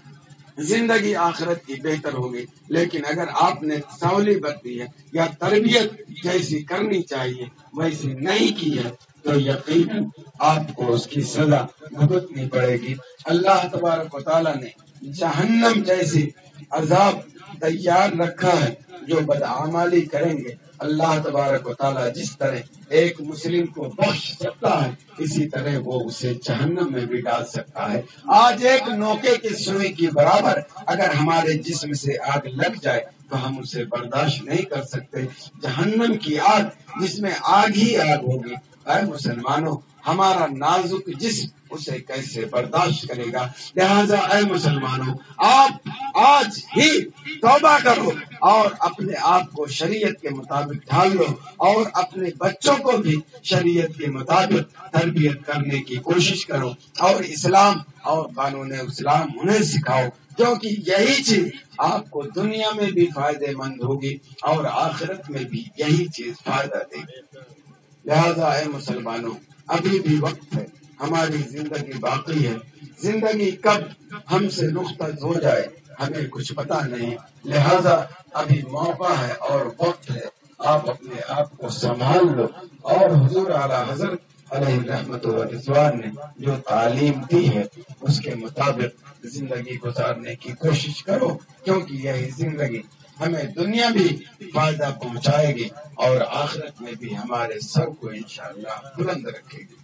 زندگی آخرت کی بہتر ہوگی. لیکن اگر آپ نے سولی برتی ہے یا تربیت جیسی کرنی چاہیے ویسی نہیں کی ہے تو یقیناً آپ کو اس کی سزا بھگتنی پڑے گی. اللہ تبارک و تعالیٰ نے جہنم جیسی عذاب تیار رکھا ہے جو بدعمالی کریں گے. اللہ تبارک و تعالیٰ جس طرح ایک مسلم کو بخش سکتا ہے اسی طرح وہ اسے جہنم میں بھی ڈال سکتا ہے. آج ایک نوکے کے سوئی کی برابر اگر ہمارے جسم سے آگ لگ جائے تو ہم اسے برداشت نہیں کر سکتے. جہنم کی آگ جس میں آگ ہی آگ ہوگی. اے مسلمانوں ہمارا نازک جسم اسے کیسے برداشت کرے گا. لہذا اے مسلمانوں آپ آج ہی توبہ کرو اور اپنے آپ کو شریعت کے مطابق ڈھال لو اور اپنے بچوں کو بھی شریعت کے مطابق تربیت کرنے کی کوشش کرو اور اسلام اور قانون اسلام انہیں سکھاؤ کیونکہ یہی چیز آپ کو دنیا میں بھی فائدے مند ہوگی اور آخرت میں بھی یہی چیز فائدہ دے گی. لہذا اے مسلمانوں ابھی بھی وقت ہے، ہماری زندگی باقی ہے. زندگی کب ہم سے رخصت ہو جائے ہمیں کچھ پتا نہیں. لہذا ابھی موقع ہے اور وقت ہے. آپ اپنے آپ کو سنبھال لو اور حضور اعلیٰ حضرت علیہ رحمت و رضوان نے جو تعلیم دی ہے اس کے مطابق زندگی گزارنے کی کوشش کرو کیونکہ یہی زندگی ہمیں دنیا بھی فائدہ پہنچائے گی اور آخرت میں بھی ہمارے سر کو انشاءاللہ بلند رکھے گی.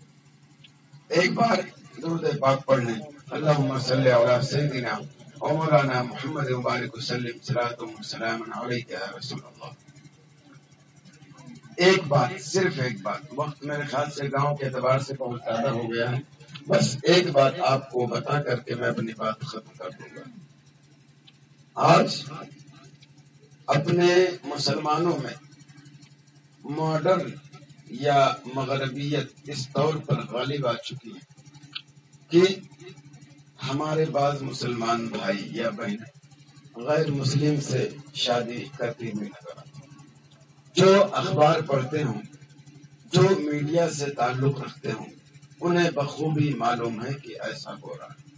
ایک بار درود پاک پڑھ لیں. اللہم صلی علی سیدنا و مولانا محمد مبارک وسلم صلاۃ و سلام علیک یا رسول اللہ. ایک بات، صرف ایک بات، وقت میرے خیال سے گاؤں کے اعتبار سے بہت زیادہ ہو گیا ہے، بس ایک بات آپ کو بتا کر کے میں اپنی بات ختم کر دوں گا. آج اپنے مسلمانوں میں ماڈرن یا مغربیت اس طور پر غالب آ چکی ہے کہ ہمارے بعض مسلمان بھائی یا بہنیں غیر مسلم سے شادی کرتی ہوئی نظر آتی. جو اخبار پڑھتے ہوں، جو میڈیا سے تعلق رکھتے ہوں، انہیں بخوبی معلوم ہے کہ ایسا ہو رہا ہے۔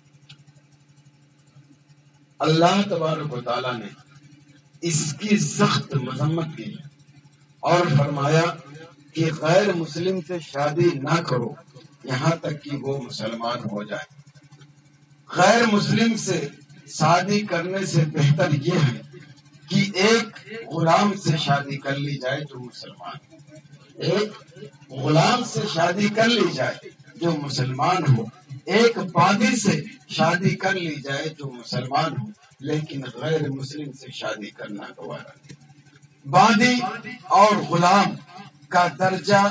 اللہ تبارک و تعالیٰ نے اس کی سخت مذمت کی اور فرمایا کہ غیر مسلم سے شادی نہ کرو یہاں تک کہ وہ مسلمان ہو جائے۔ غیر مسلم سے شادی کرنے سے بہتر یہ ہے کہ ایک غلام سے شادی کر لی جائے جو مسلمان ہو، ایک غلام سے شادی کر لی جائے جو مسلمان ہو، ایک بادی سے شادی کر لی جائے جو مسلمان ہو، لیکن غیر مسلم سے شادی کرنا گوارا نہیں۔ بادی اور غلام کا درجہ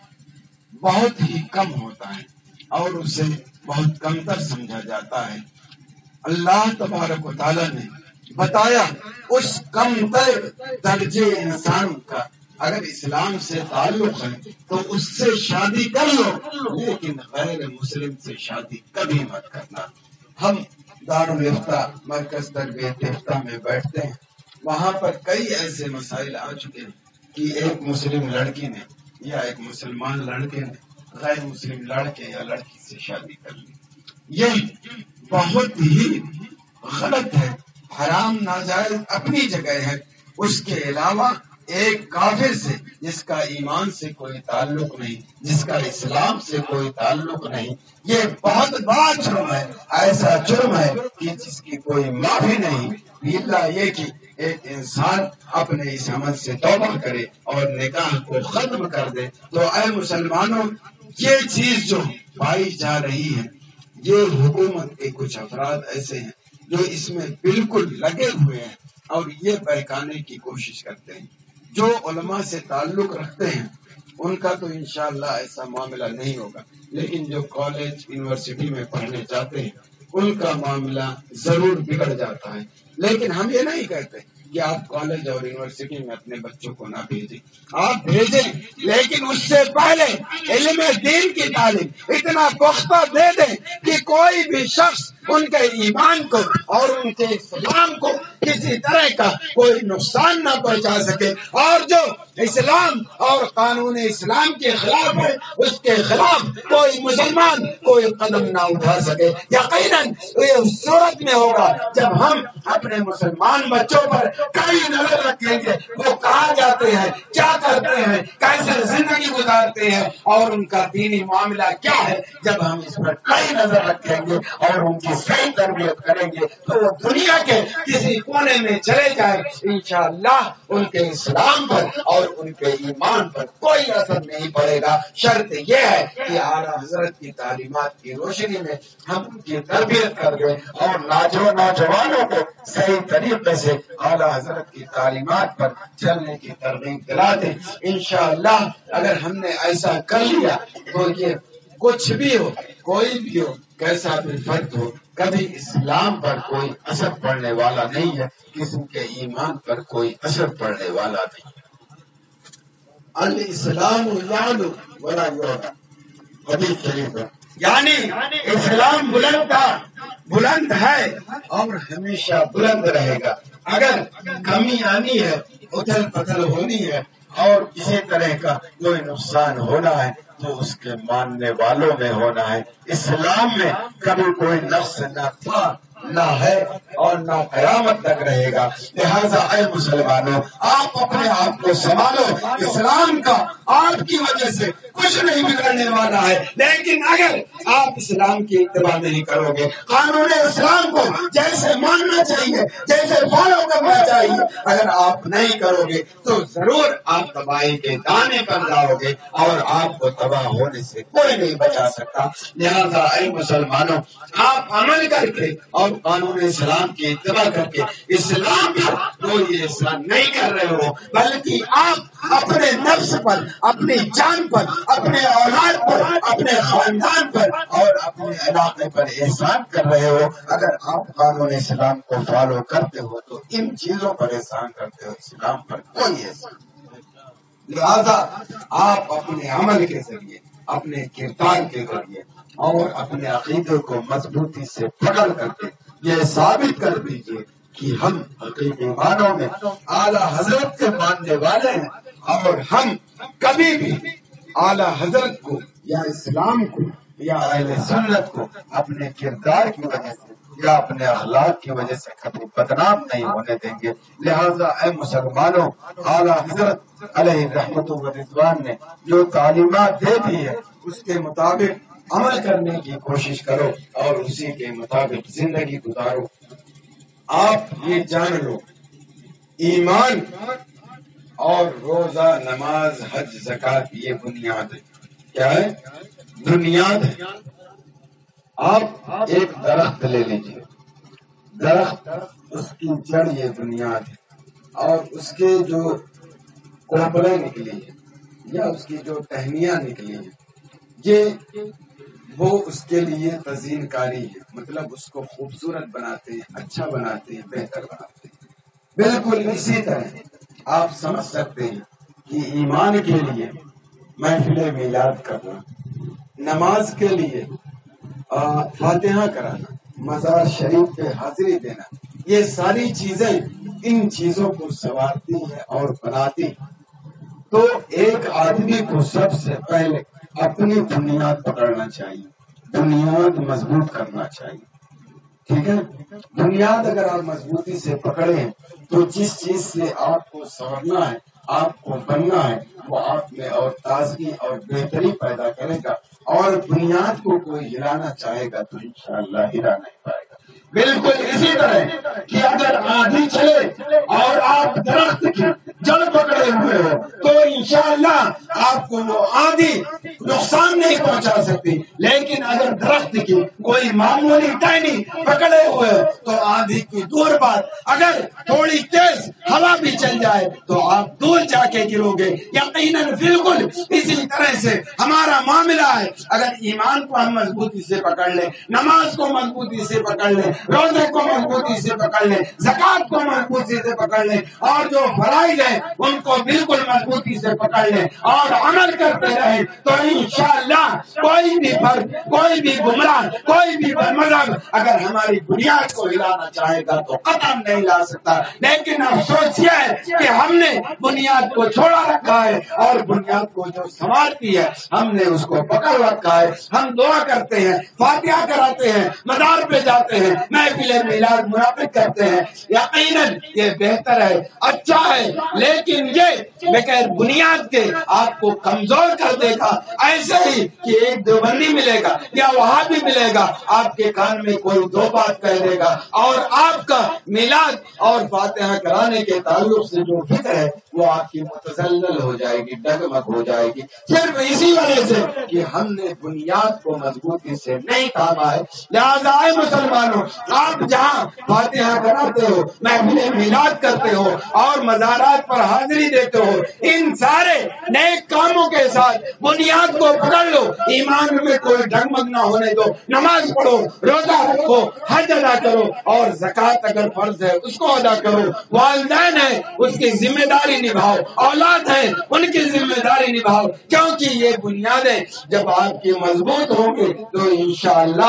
بہت ہی کم ہوتا ہے اور اسے بہت کمتر سمجھا جاتا ہے۔ اللہ تبارک و تعالیٰ نے بتایا اس کمتر درجے انسان کا اگر اسلام سے تعلق ہے تو اس سے شادی کر لو، لیکن غیر مسلم سے شادی کبھی مت کرنا۔ ہم دارالفتہ مرکز تربیت یافتہ میں بیٹھتے ہیں، وہاں پر کئی ایسے مسائل آ چکے ہیں کہ ایک مسلم لڑکی نے یا ایک مسلمان لڑکے نے غیر مسلم لڑکے یا لڑکی سے شادی کر لی۔ یہ بہت ہی غلط ہے، حرام ناجائز اپنی جگہ ہے، اس کے علاوہ ایک کافر سے جس کا ایمان سے کوئی تعلق نہیں، جس کا اسلام سے کوئی تعلق نہیں، یہ بہت بڑا جرم ہے، ایسا جرم ہے کہ جس کی کوئی معافی نہیں، اللہ یہ کہ ایک انسان اپنے اس عمل سے توبہ کرے اور نکاح کو ختم کر دے۔ تو اے مسلمانوں، یہ چیز جو پائی جا رہی ہے، یہ حکومت کے کچھ افراد ایسے ہیں جو اس میں بالکل لگے ہوئے ہیں اور یہ بہکانے کی کوشش کرتے ہیں۔ جو علماء سے تعلق رکھتے ہیں ان کا تو انشاءاللہ ایسا معاملہ نہیں ہوگا، لیکن جو کالج یونیورسٹی میں پڑھنے جاتے ہیں ان کا معاملہ ضرور بگڑ جاتا ہے۔ لیکن ہم یہ نہیں کہتے کہ آپ کالج اور یونیورسٹی میں اپنے بچوں کو نہ بھیجیں، آپ بھیجیں، لیکن اس سے پہلے علم دین کی تعلیم اتنا پختہ دے دیں کہ کوئی بھی شخص ان کے ایمان کو اور ان کے اسلام کو کسی طرح کا کوئی نقصان نہ پہنچا سکے، اور جو اسلام اور قانون اسلام کے خلاف ہے اس کے خلاف کوئی مسلمان کوئی قدم نہ اٹھا سکے۔ یقیناً یہ اس صورت میں ہوگا جب ہم اپنے مسلمان بچوں پر کئی نظر رکھیں گے، وہ کہاں جاتے ہیں، کیا کرتے ہیں، کیسے زندگی گزارتے ہیں اور ان کا دینی معاملہ کیا ہے۔ جب ہم اس پر کئی نظر رکھیں گے اور ان کی صحیح تربیت کریں گے تو وہ دنیا کے کسی کونے میں چلے جائیں، انشاءاللہ ان کے اسلام پر اور ان کے ایمان پر کوئی اثر نہیں پڑے گا۔ شرط یہ ہے کہ اعلیٰ حضرت کی تعلیمات کی روشنی میں ہم ان کی تربیت کر دیں اور نوجوانوں کو صحیح طریقے سے اعلیٰ حضرت کی تعلیمات پر چلنے کی ترغیب دلا دیں۔ انشاءاللہ اگر ہم نے ایسا کر لیا تو یہ کچھ بھی ہو، کوئی بھی ہو، کیسا بھی فرد ہو، کبھی اسلام پر کوئی اثر پڑنے والا نہیں ہے، کسی کے ایمان پر کوئی اثر پڑنے والا نہیں۔ الاسلام یعلو ولا یعلی، حدیث شریف ہے، یعنی اسلام بلند ہے اور ہمیشہ بلند رہے گا۔ اگر کمی آنی ہے، اتھل پتھل ہونی ہے اور کسی طرح کا کوئی نقصان ہونا ہے تو اس کے ماننے والوں میں ہونا ہے۔ اسلام میں کبھی کوئی نقص نہ تھا، نہ ہے اور نہ قیامت تک رہے گا۔ لہذا اے مسلمانوں، آپ اپنے آپ کو سنبھالو، اسلام کا آپ کی وجہ سے کچھ نہیں بگڑنے والا ہے، لیکن اگر آپ اسلام کی اتباع نہیں کرو گے، قانون اسلام کو جیسے ماننا چاہیے، جیسے فالو کرنا چاہیے، اگر آپ نہیں کرو گے تو ضرور آپ تباہی کے دانے پر جاؤ گے اور آپ کو تباہ ہونے سے کوئی نہیں بچا سکتا۔ لہذا اے مسلمانوں، آپ عمل کر کے اور قانون اسلام کی اتباع کر کے اسلام پر کوئی احسان نہیں کر رہے ہو، بلکہ آپ اپنے نفس پر، اپنی جان پر، اپنے اولاد پر، اپنے خاندان پر اور اپنے علاقے پر احسان کر رہے ہو۔ اگر آپ قانون اسلام کو فالو کرتے ہو تو ان چیزوں پر احسان کرتے ہو، اسلام پر کوئی احسان نہیں۔ لہذا آپ اپنے عمل کے ذریعے، اپنے کردار کے ذریعے اور اپنے عقیدے کو مضبوطی سے پکڑ کر کے یہ ثابت کر دیجیے کہ ہم حقیقی معنوں میں اعلیٰ حضرت کے ماننے والے ہیں اور ہم کبھی بھی اعلیٰ حضرت کو یا اسلام کو یا اہل سنت کو اپنے کردار کی وجہ سے یا اپنے اخلاق کی وجہ سے کبھی بدنام نہیں ہونے دیں گے۔ لہذا اے مسلمانوں، اعلیٰ حضرت علیہ رحمت و رضوان نے جو تعلیمات دے دی ہے اس کے مطابق عمل کرنے کی کوشش کرو اور اسی کے مطابق زندگی گزارو۔ آپ یہ جان لو، ایمان اور روزہ، نماز، حج، زکوٰۃ یہ بنیاد ہے۔ کیا ہے؟ بنیاد ہے۔ آپ ایک درخت لے لیجیے، درخت اس کی جڑ یہ بنیاد ہے، اور اس کے جو کوپلیں نکلی ہیں یا اس کی جو ٹہنیاں نکلی ہیں یہ وہ اس کے لیے تزئین کاری ہے، مطلب اس کو خوبصورت بناتے ہیں، اچھا بناتے ہیں، بہتر بناتے ہیں۔ بالکل اسی طرح آپ سمجھ سکتے ہیں کہ ایمان کے لیے محفل میلاد کرنا، نماز کے لیے فاتحہ کرانا، مزار شریف پہ حاضری دینا، یہ ساری چیزیں ان چیزوں کو سنوارتی ہیں اور بناتی ہیں۔ تو ایک آدمی کو سب سے پہلے اپنی بنیاد پکڑنا چاہیے، بنیاد مضبوط کرنا چاہیے، ٹھیک ہے؟ بنیاد اگر آپ مضبوطی سے پکڑے تو جس چیز سے آپ کو سنورنا ہے، آپ کو بننا ہے، وہ آپ میں اور تازگی اور بہتری پیدا کرے گا، اور بنیاد کو کوئی ہلانا چاہے گا تو انشاءاللہ ہلا نہیں پائے گا۔ بالکل اسی طرح کہ اگر آندھی چلے اور آپ درخت کی جڑ پکڑے ہوئے ہو تو انشاءاللہ آپ کو وہ آندھی نقصان نہیں پہنچا سکتی، لیکن اگر درخت کی کوئی معمولی ٹہنی پکڑے ہوئے ہو تو آندھی کی دور بات، اگر تھوڑی تیز ہوا بھی چل جائے تو آپ دور جا کے گرو گے یقیناً۔ بالکل اسی طرح سے ہمارا معاملہ ہے، اگر ایمان کو ہم مضبوطی سے پکڑ لیں، نماز کو مضبوطی سے پکڑ لیں، روزے کو مضبوطی سے پکڑ لیں، زکوٰۃ کو مضبوطی سے پکڑ لیں، اور جو فرائض ہیں ان کو بالکل مضبوطی سے پکڑ لیں اور عمل کرتے رہیں تو انشاءاللہ کوئی بھی فرد، کوئی بھی گمراہ، کوئی بھی مذہب اگر ہماری بنیاد کو ہلانا چاہے گا تو قدم نہیں لا سکتا۔ لیکن افسوس یہ ہے کہ ہم نے بنیاد کو چھوڑا رکھا ہے، اور بنیاد کو جو سنوارتی ہے ہم نے اس کو پکڑ رکھا ہے۔ ہم دعا کرتے ہیں، فاتحہ کراتے ہیں، مزار پہ جاتے ہیں، محفل میلاد منعقد کرتے ہیں، یقیناً یہ بہتر ہے، اچھا ہے، لیکن یہ بغیر بنیاد کے آپ کو کمزور کر دے گا۔ ایسے ہی کہ ایک دیوبندی ملے گا یا وہاں بھی ملے گا، آپ کے کان میں کوئی دو بات کہہ دے گا، اور آپ کا میلاد اور فاتحہ کرانے کے تعلق سے جو فکر ہے وہ آپ کی متزلزل ہو جائے گی، ڈگمگ ہو جائے گی، صرف اسی وجہ سے کہ ہم نے بنیاد کو مضبوطی سے نہیں تھاما ہے۔ لہٰذا اے مسلمانوں، آپ جہاں فاتحہ کراتے ہو، محفل میلاد کرتے ہو اور مزارات پر حاضری دیتے ہو، ان سارے نیک کاموں کے ساتھ بنیاد کو پکڑ لو، ایمان میں کوئی ڈگمگ نہ ہونے دو، نماز پڑھو، روزہ رکھو، حج ادا کرو، اور زکوٰۃ اگر فرض ہے اس کو ادا کرو، والدین ہیں اس کی ذمہ داری نبھاؤ، اولاد ہیں ان کی ذمہ داری نبھاؤ، کیونکہ یہ بنیادیں جب آپ کی مضبوط ہوں گی تو انشاءاللہ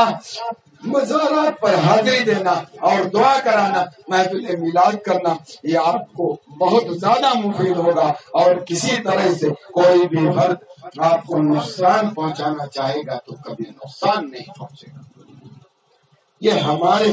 مزارات پر حاضری دینا اور دعا کرانا، محفل میلاد کرنا، یہ آپ کو بہت زیادہ مفید ہوگا، اور کسی طرح سے کوئی بھی فرد آپ کو نقصان پہنچانا چاہے گا تو کبھی نقصان نہیں پہنچے گا۔ یہ ہمارے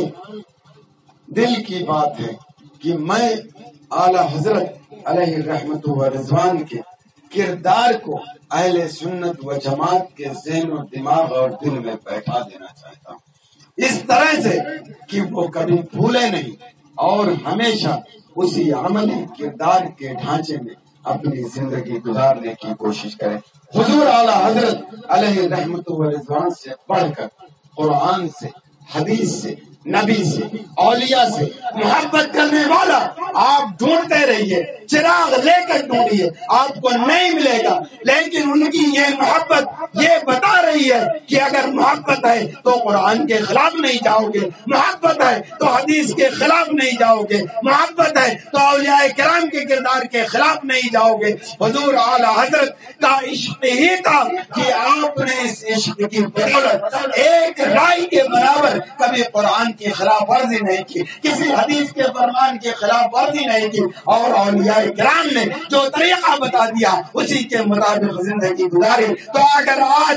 دل کی بات ہے کہ میں اعلیٰ حضرت علیہ رحمت و رضوان کے کردار کو اہل سنت و جماعت کے ذہن و دماغ اور دل میں بیٹھا دینا چاہتا ہوں، اس طرح سے کہ وہ کبھی بھولے نہیں اور ہمیشہ اسی عملی کردار کے ڈھانچے میں اپنی زندگی گزارنے کی کوشش کریں۔ حضور اعلیٰ حضرت علیہ رحمت و رضوان سے پڑھ کر، قرآن سے، حدیث سے، نبی سے، اولیاء سے محبت کرنے والا آپ ڈھونڈتے رہیے، چراغ لے کر ڈھونڈیے، آپ کو نہیں ملے گا، لیکن ان کی یہ محبت یہ بتا رہی ہے کہ اگر محبت ہے تو قرآن کے خلاف نہیں جاؤ گے، محبت ہے تو حدیث کے خلاف نہیں جاؤ گے، محبت ہے تو اولیاء کرام کے کردار کے خلاف نہیں جاؤ گے۔ حضور اعلیٰ حضرت کا عشق ہی تھا کہ آپ نے اس عشق کی بدولت ایک رائی کے برابر کبھی قرآن کی خلاف ورزی نہیں کی، کسی حدیث کے فرمان کے خلاف ورزی نہیں کی، اور اولیاء کرام نے جو طریقہ بتا دیا اسی کے مطابق زندگی گزاری۔ تو اگر آج ہم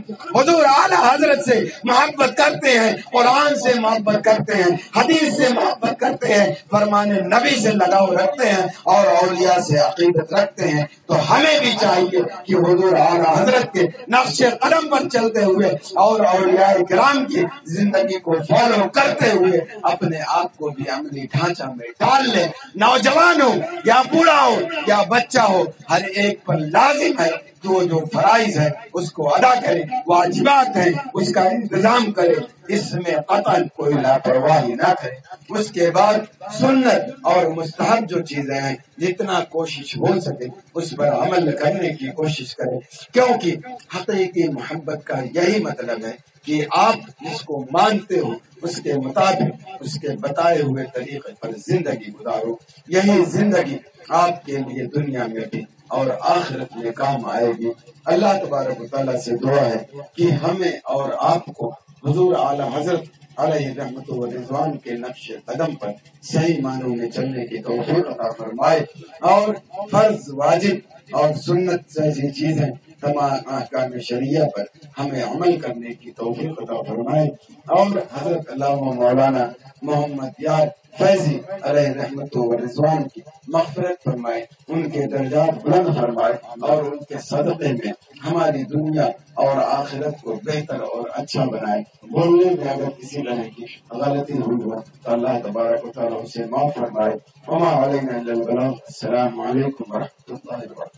حضور اعلیٰ حضرت سے محبت کرتے ہیں، قرآن سے محبت کرتے ہیں، حدیث سے محبت کرتے ہیں، فرمان نبی سے لگاؤ رکھتے ہیں اور اولیاء سے عقیدت رکھتے ہیں، تو ہمیں بھی چاہیے کہ حضور اعلیٰ حضرت کے نقش قدم پر چلتے ہوئے اور اولیاء کرام کی زندگی کو فالو کرتے ہوئے اپنے آپ کو بھی عملی ڈھانچہ میں ڈال لیں۔ نوجوان ہو یا بوڑھا ہو یا بچہ ہو، ہر ایک پر لازم ہے جو فرائض ہے اس کو ادا کرے، واجبات ہیں اس کا انتظام کرے، اس میں قطعاً کوئی لاپرواہی نہ کرے۔ اس کے بعد سنت اور مستحب جو چیزیں ہیں جتنا کوشش ہو سکے اس پر عمل کرنے کی کوشش کرے، کیونکہ حقیقی محبت کا یہی مطلب ہے کہ آپ جس کو مانتے ہو اس کے مطابق اس کے بتائے ہوئے طریقے پر زندگی گزارو۔ یہی زندگی آپ کے لیے دنیا میں بھی اور آخرت میں کام آئے گی۔ اللہ تبارک و تعالیٰ سے دعا ہے کہ ہمیں اور آپ کو حضور اعلیٰ حضرت علیہ رحمت و رضوان کے نقش قدم پر صحیح معنوں میں چلنے کی توفیق عطا فرمائے، اور فرض واجب اور سنت جیسی چیزیں تمام احکام شریعہ پر ہمیں عمل کرنے کی توفیق عطا فرمائے، اور حضرت علامہ مولانا محمد یار فیضی علیہ رحمت و رضوان کی مغفرت فرمائے، ان کے درجات بلند فرمائے، اور ان کے صدقے میں ہماری دنیا اور آخرت کو بہتر اور اچھا بنائے۔ بولنے میں اگر کسی طرح کی غلطی ہوئی ہو تو اللہ تبارک و تعالیٰ اسے معاف فرمائے۔ وما علینا الا البلاغ۔ السلام علیکم ورحمۃ اللہ وبرکاتہ۔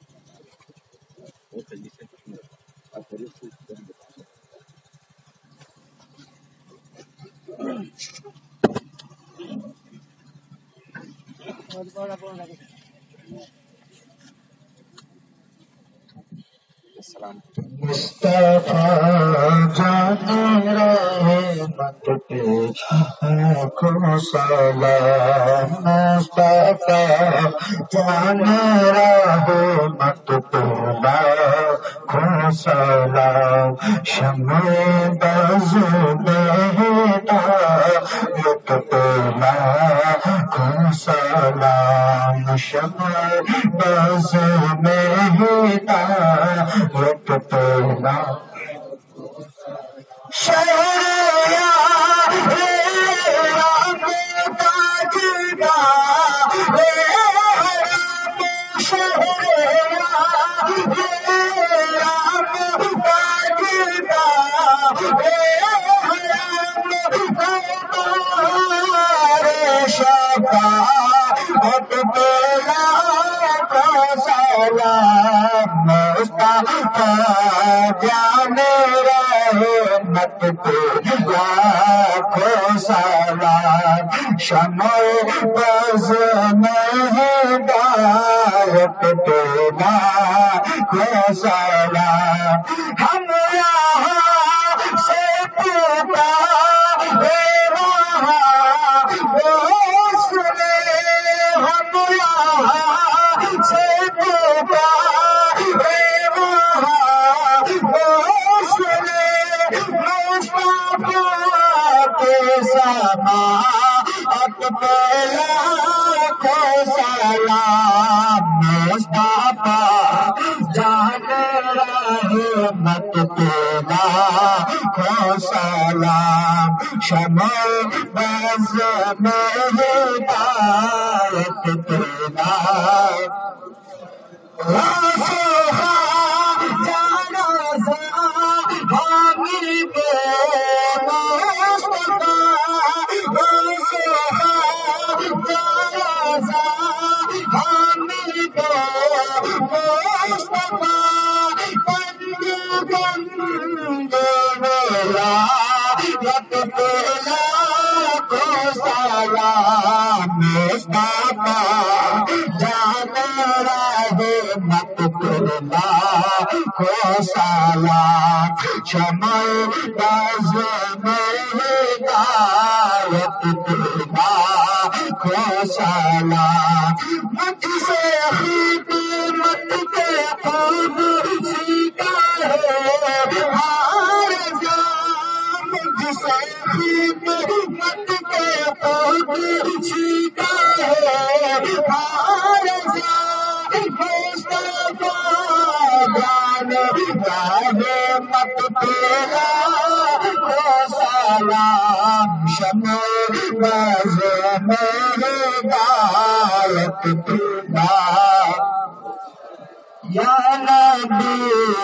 مصطفیٰ جان رحمت پہ کو سلام، مصطفیٰ جان رحمت پہ کو سلام، شمع بز ہدایت پہ کو سلام، شمع بز ہدایت پہلا جان رحمت پہ لاکھوں سلام، شمع بز میں ہدایت پہ لاکھوں سلام، ہم یہاں سے پکارے وہاں وہ سنے، ہم یہاں سے پکارے سماعت پہ لاکھوں سلام، مصطفیٰ جان رحمت پہ لاکھوں سلام، شمع بز میں ہدایت پہ کو سلام، شمع بز میں ہدایت پہ کو سلام، مجھ سے خدمت کے خود سیکھا ہے ہر جان، مجھ سے خدمت کے خود سیکھا ہے ہر جان، مصطفیٰ جان مت تیرا ہو سلام شمع باز میرے دعوت دینا یا نبی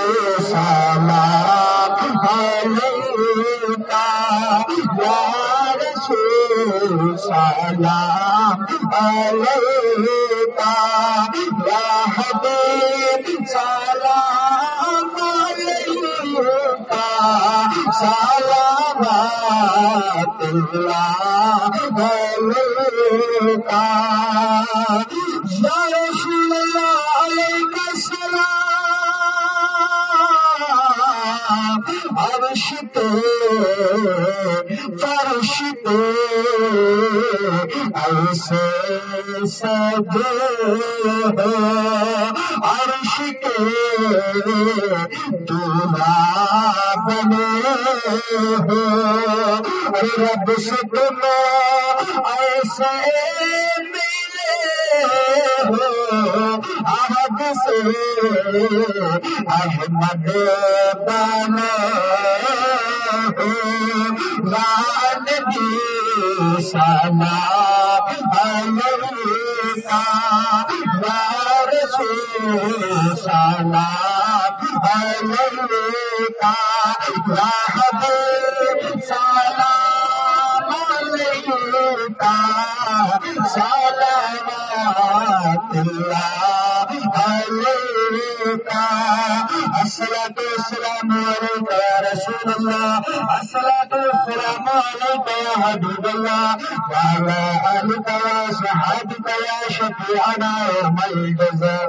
سلام علیکہ یا رسول سلام علیکہ یا حبیب سلام علیکہ صلوات اللہ علیکہ یا رسول اللہ علیکہ السلام عرش پہ فرش پہ ایسے سجے ہو عرش کے دولہا بنے ہو رب سے تمہیں ایسے احد سے احمد بنے ہو یا نبی سلام علیکہ یا رسول سلام علیکہ یا حبیب سلام علیکہ صلوات اللہ علیکہ الصلاۃ والسلام علیکہ یا رسول اللہ الصلاۃ والسلام علیکہ یا حبیب اللہ وعلی آلکہ وصحابکہ یا شفیعنا یوم الجزاء